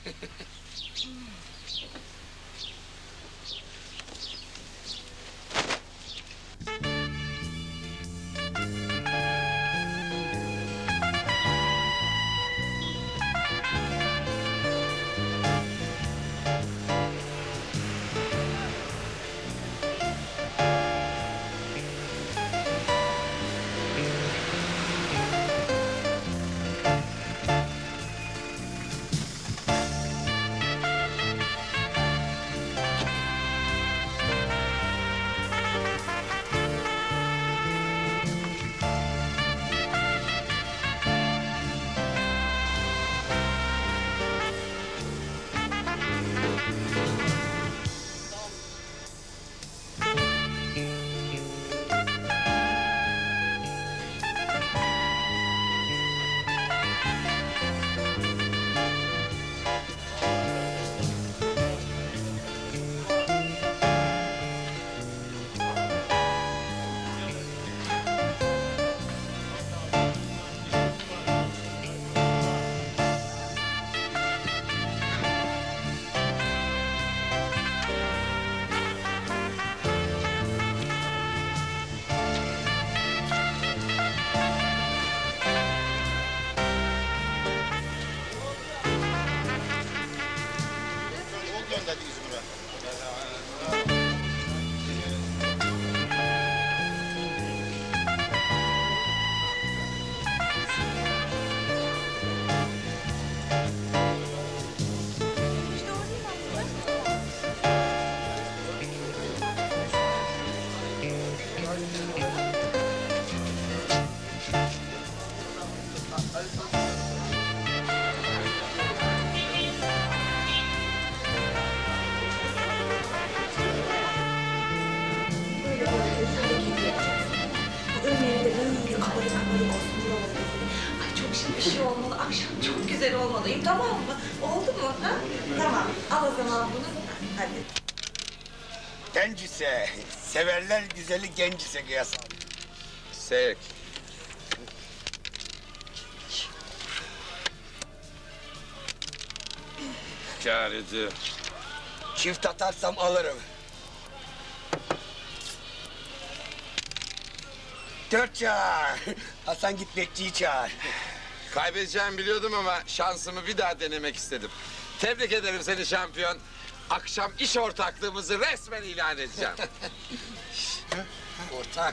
Bir şey olmalı, akşam çok güzel olmalıyım, tamam mı? Oldu mu? Ha? Tamam, al o zaman bunu. Hadi. Gencise, severler güzeli gencise kıyas. Sek. Kâr ediyor. Çift atarsam alırım. Dört çağır. Hasan git bekçiyi çağır. Kaybedeceğimi biliyordum ama şansımı bir daha denemek istedim. Tebrik ederim seni şampiyon. Akşam iş ortaklığımızı resmen ilan edeceğim. Ortak.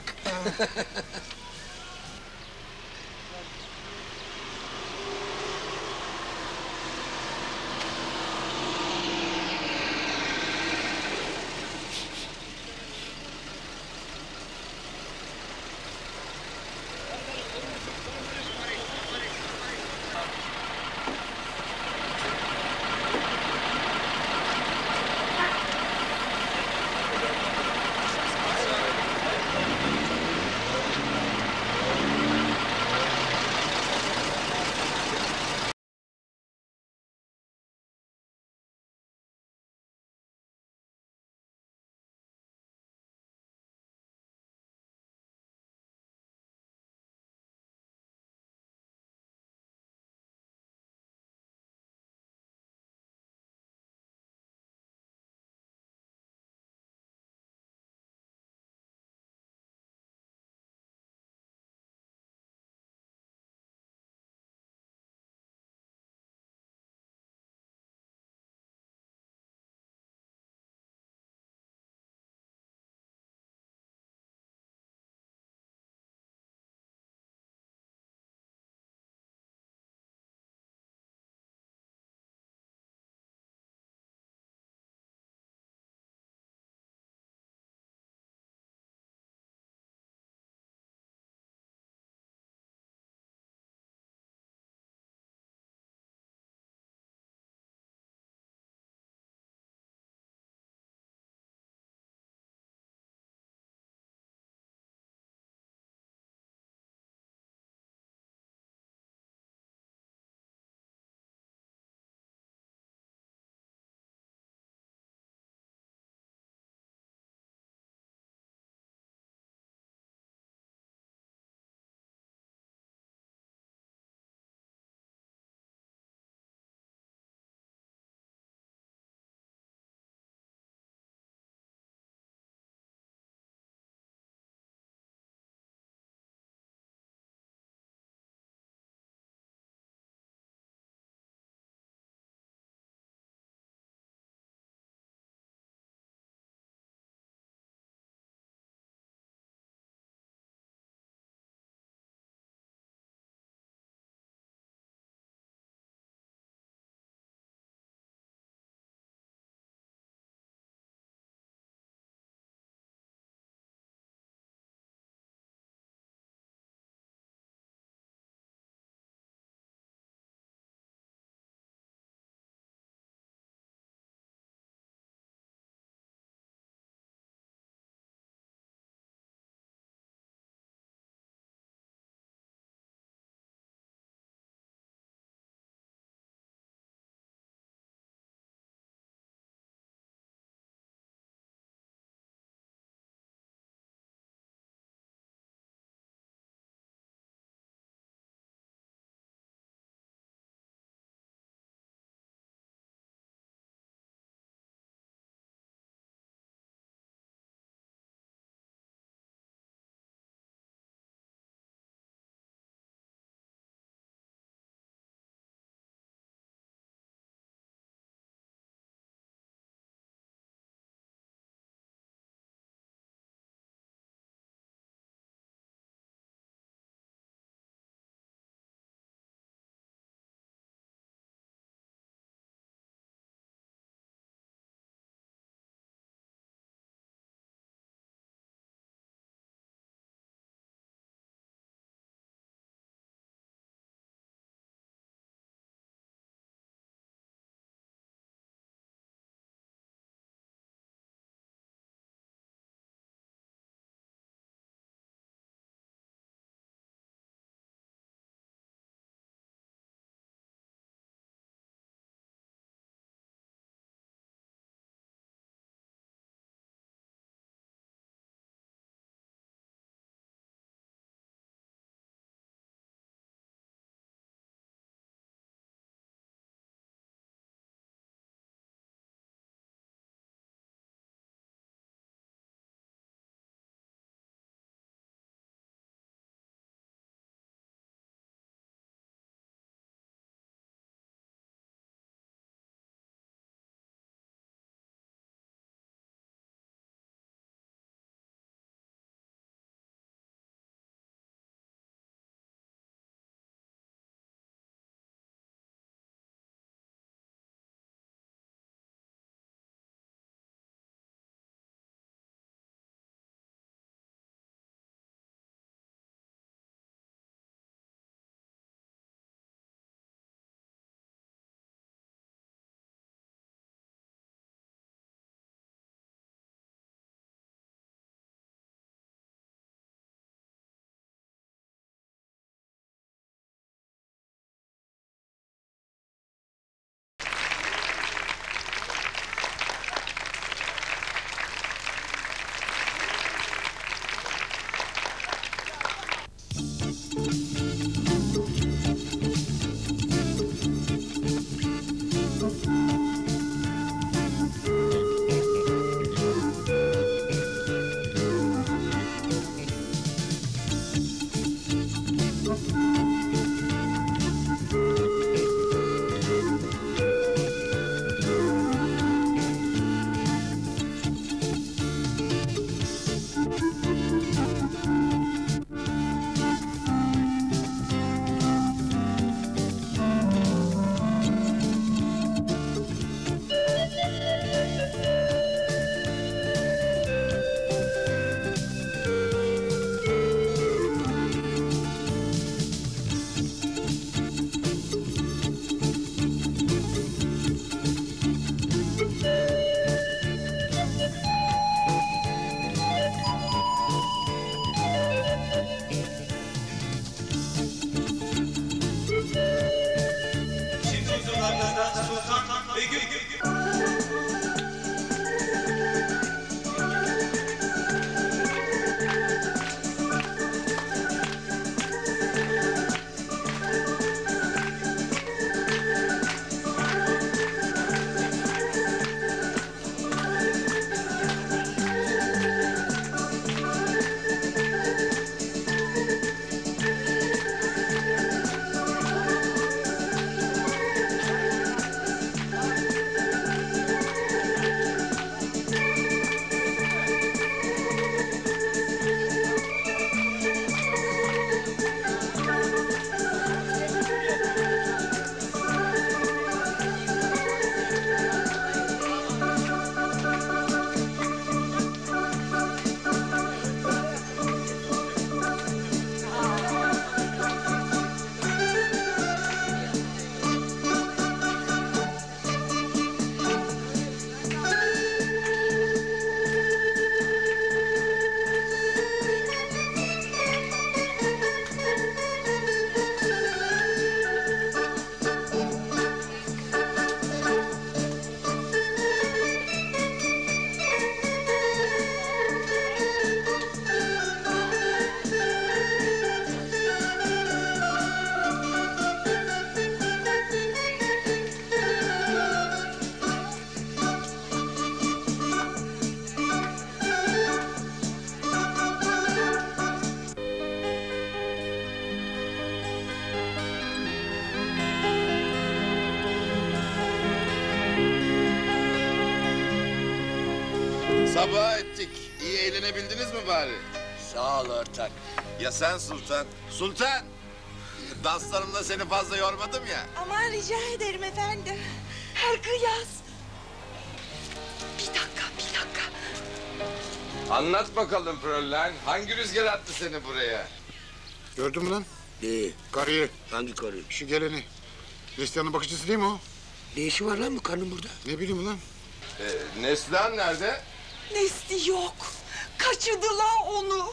Sabah ettik. İyi eğlenebildiniz mi bari? Sağ ol ortak. Ya sen Sultan? Sultan! Danslarımla seni fazla yormadım ya. Aman rica ederim efendim. Her Gıyas. Bir dakika, bir dakika. Anlat bakalım Fräulein. Hangi rüzgar attı seni buraya? Gördün mü lan? İyi. Karıyı. Hangi karı? Şu geleni. Neslihan'ın bakıcısı değil mi o? Ne işi var lan bu karının burada? Ne bileyim lan. Ee, Neslihan nerede? Nesli yok. Kaçırdılar onu.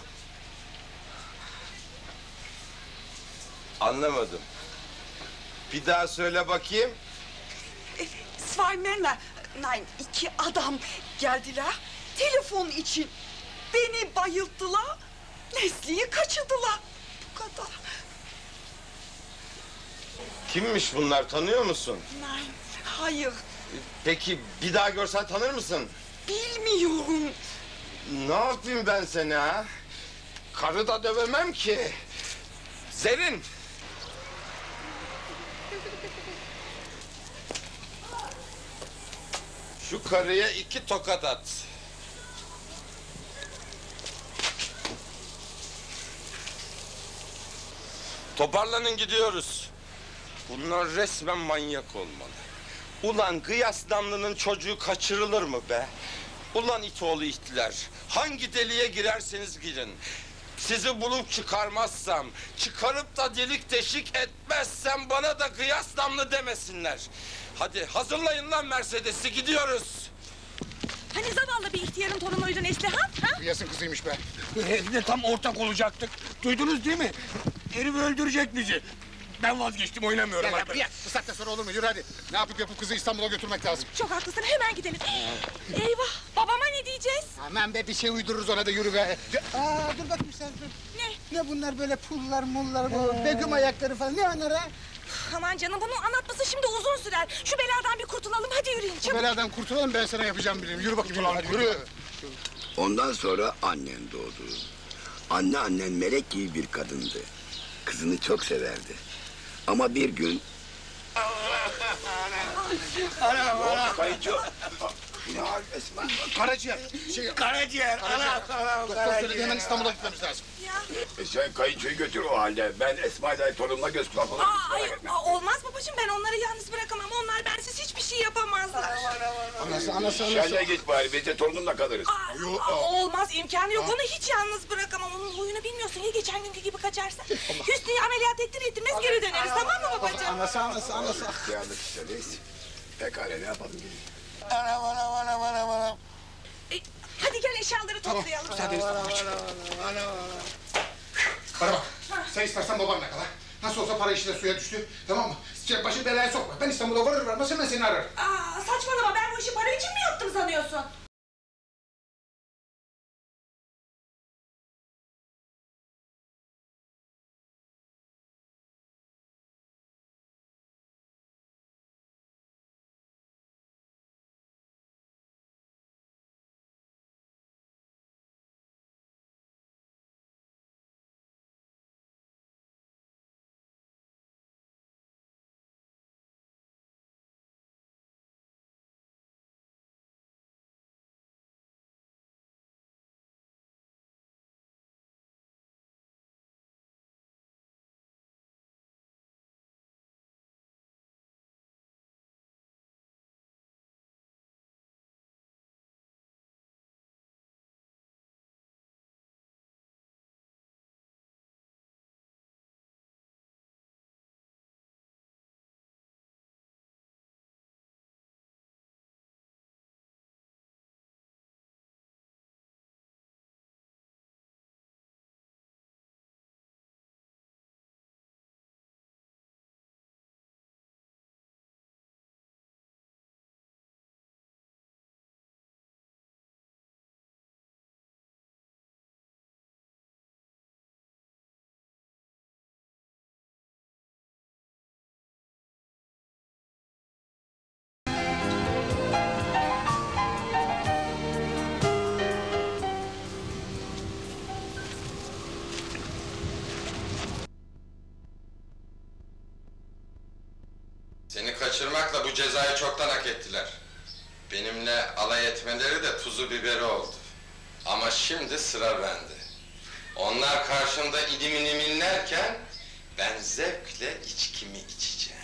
Anlamadım. Bir daha söyle bakayım. E, Zwei Männer, nein iki adam geldiler. Telefon için beni bayılttılar. Nesli'yi kaçırdılar. Bu kadar. Kimmiş bunlar, tanıyor musun? Nein, hayır. Peki bir daha görsen tanır mısın? Bilmiyorum. Ne yapayım ben seni ha? Karı da dövemem ki. Zerrin! Şu karıya iki tokat at. Toparlanın gidiyoruz. Bunlar resmen manyak olmalı. Ulan Gıyas Damlı'nın çocuğu kaçırılır mı be? Ulan itoğlu itler. Hangi deliğe girerseniz girin. Sizi bulup çıkarmazsam, çıkarıp da delik deşik etmezsem bana da Gıyas Damlı demesinler. Hadi hazırlayın lan Mercedes'i, gidiyoruz. Hani zavallı bir ihtiyarın torunuydu Neslihan? Ha? Gıyas'ın kızıymış be. Herifle tam ortak olacaktık. Duydunuz değil mi? Herif öldürecek bizi. Ben vazgeçtim, oynamıyorum Gel artık. gel. Bu saatten sonra olur mu? Yürü hadi. Ne yapıp yapıp kızı İstanbul'a götürmek lazım. Çok haklısın, hemen gidelim. Eyvah, babama ne diyeceğiz? Aman be, bir şey uydururuz ona da, yürü be. Aa, dur bakayım sen dur. Ne? Ne bunlar böyle pullar mullar, bu begüm ayakları falan, ne onlar ha? Aman canım, bunun anlatması şimdi uzun sürer. Şu beladan bir kurtulalım, hadi yürüyün Bu çabuk. beladan kurtulalım, ben sana yapacağım bileyim. Yürü bakayım, hadi yürü. Ondan sonra annen doğdu. Anne annen melek gibi bir kadındı. Kızını çok severdi. Ama bir gün... Anam, anam. Kayıcı. Ne hal Esma? Karaciğer. Şey, Karaciğer, anam, anam, Doktor hemen İstanbul'a gitmemiz lazım. E sen kayıcıyı götür o halde. Ben Esma'yla torunuma göz kulak olurum. Aa, ay, aa, olmaz babacığım, ben onları yalnız bırakamam. Onlar bensiz hiçbir şey yapamazlar. Anası, anası, Sen anası. de git bari, biz de torunumla kalırız. Aa, aa, olmaz, imkanı yok. Onu hiç yalnız bırakamam. Onun huyunu bilmiyorsun ya, geçen günkü gibi kaçarsa. Hüsnü'yü ameliyat ettir ettirmez geri döneriz, tamam mı babacığım? Anası, anası, anası. Yandık işte, neyse. Pekala, ne yapalım? Anam, anam, anam, anam, anam. E, hadi gel eşyaları toplayalım. Hadi. Bana bak, sen istersen babanla kal ha. Nasıl olsa para işine suya düştü, tamam mı? Şey, başı belaya sokma. Ben İstanbul'a varır varmaz hemen seni ararım. Aa, saçmalama, ben bu işi para için mi yaptım sanıyorsun? Seni kaçırmakla bu cezayı çoktan hak ettiler. Benimle alay etmeleri de tuzu biberi oldu. Ama şimdi sıra bende. Onlar karşımda idim idim inlerken ben zevkle içkimi içeceğim.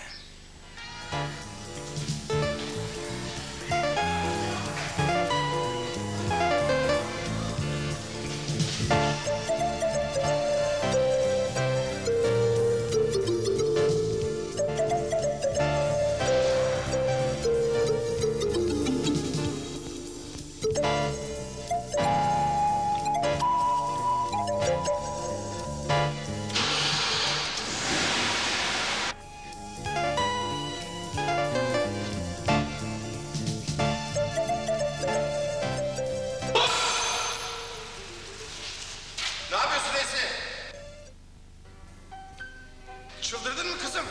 Ne yapıyorsun Esin? Çıldırdın mı kızım?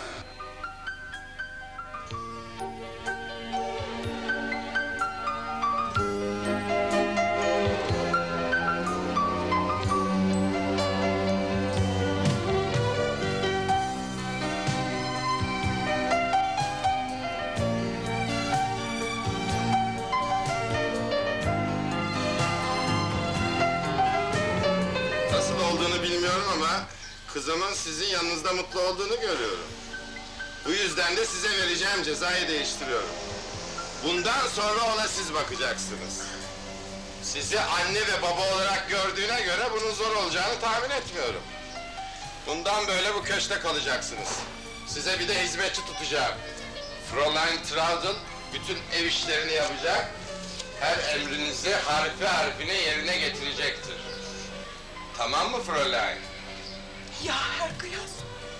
Nasıl olduğunu bilmiyorum ama kızımın sizin yanınızda mutlu olduğunu görüyorum. Bu yüzden de size vereceğim cezayı değiştiriyorum. Bundan sonra ona siz bakacaksınız. Sizi anne ve baba olarak gördüğüne göre bunun zor olacağını tahmin etmiyorum. Bundan böyle bu köşkte kalacaksınız. Size bir de hizmetçi tutacağım. Fräulein Traudl bütün ev işlerini yapacak. Her emrinizi harfi harfine yerine getirecektir. Tamam mı Fräulein? Ya Herr Kıyas.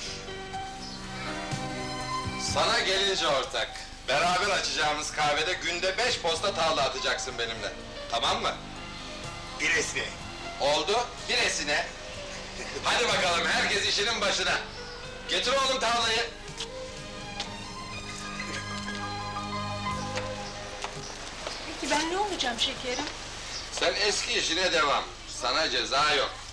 Sana gelince ortak, beraber açacağımız kahvede günde beş posta tavla atacaksın benimle. Tamam mı? Biresine. Oldu, biresine. Hadi bakalım, herkes işinin başına. Getir oğlum tavlayı. Peki ben ne olacağım şekerim? Sen eski işine devam. Sana ceza yok.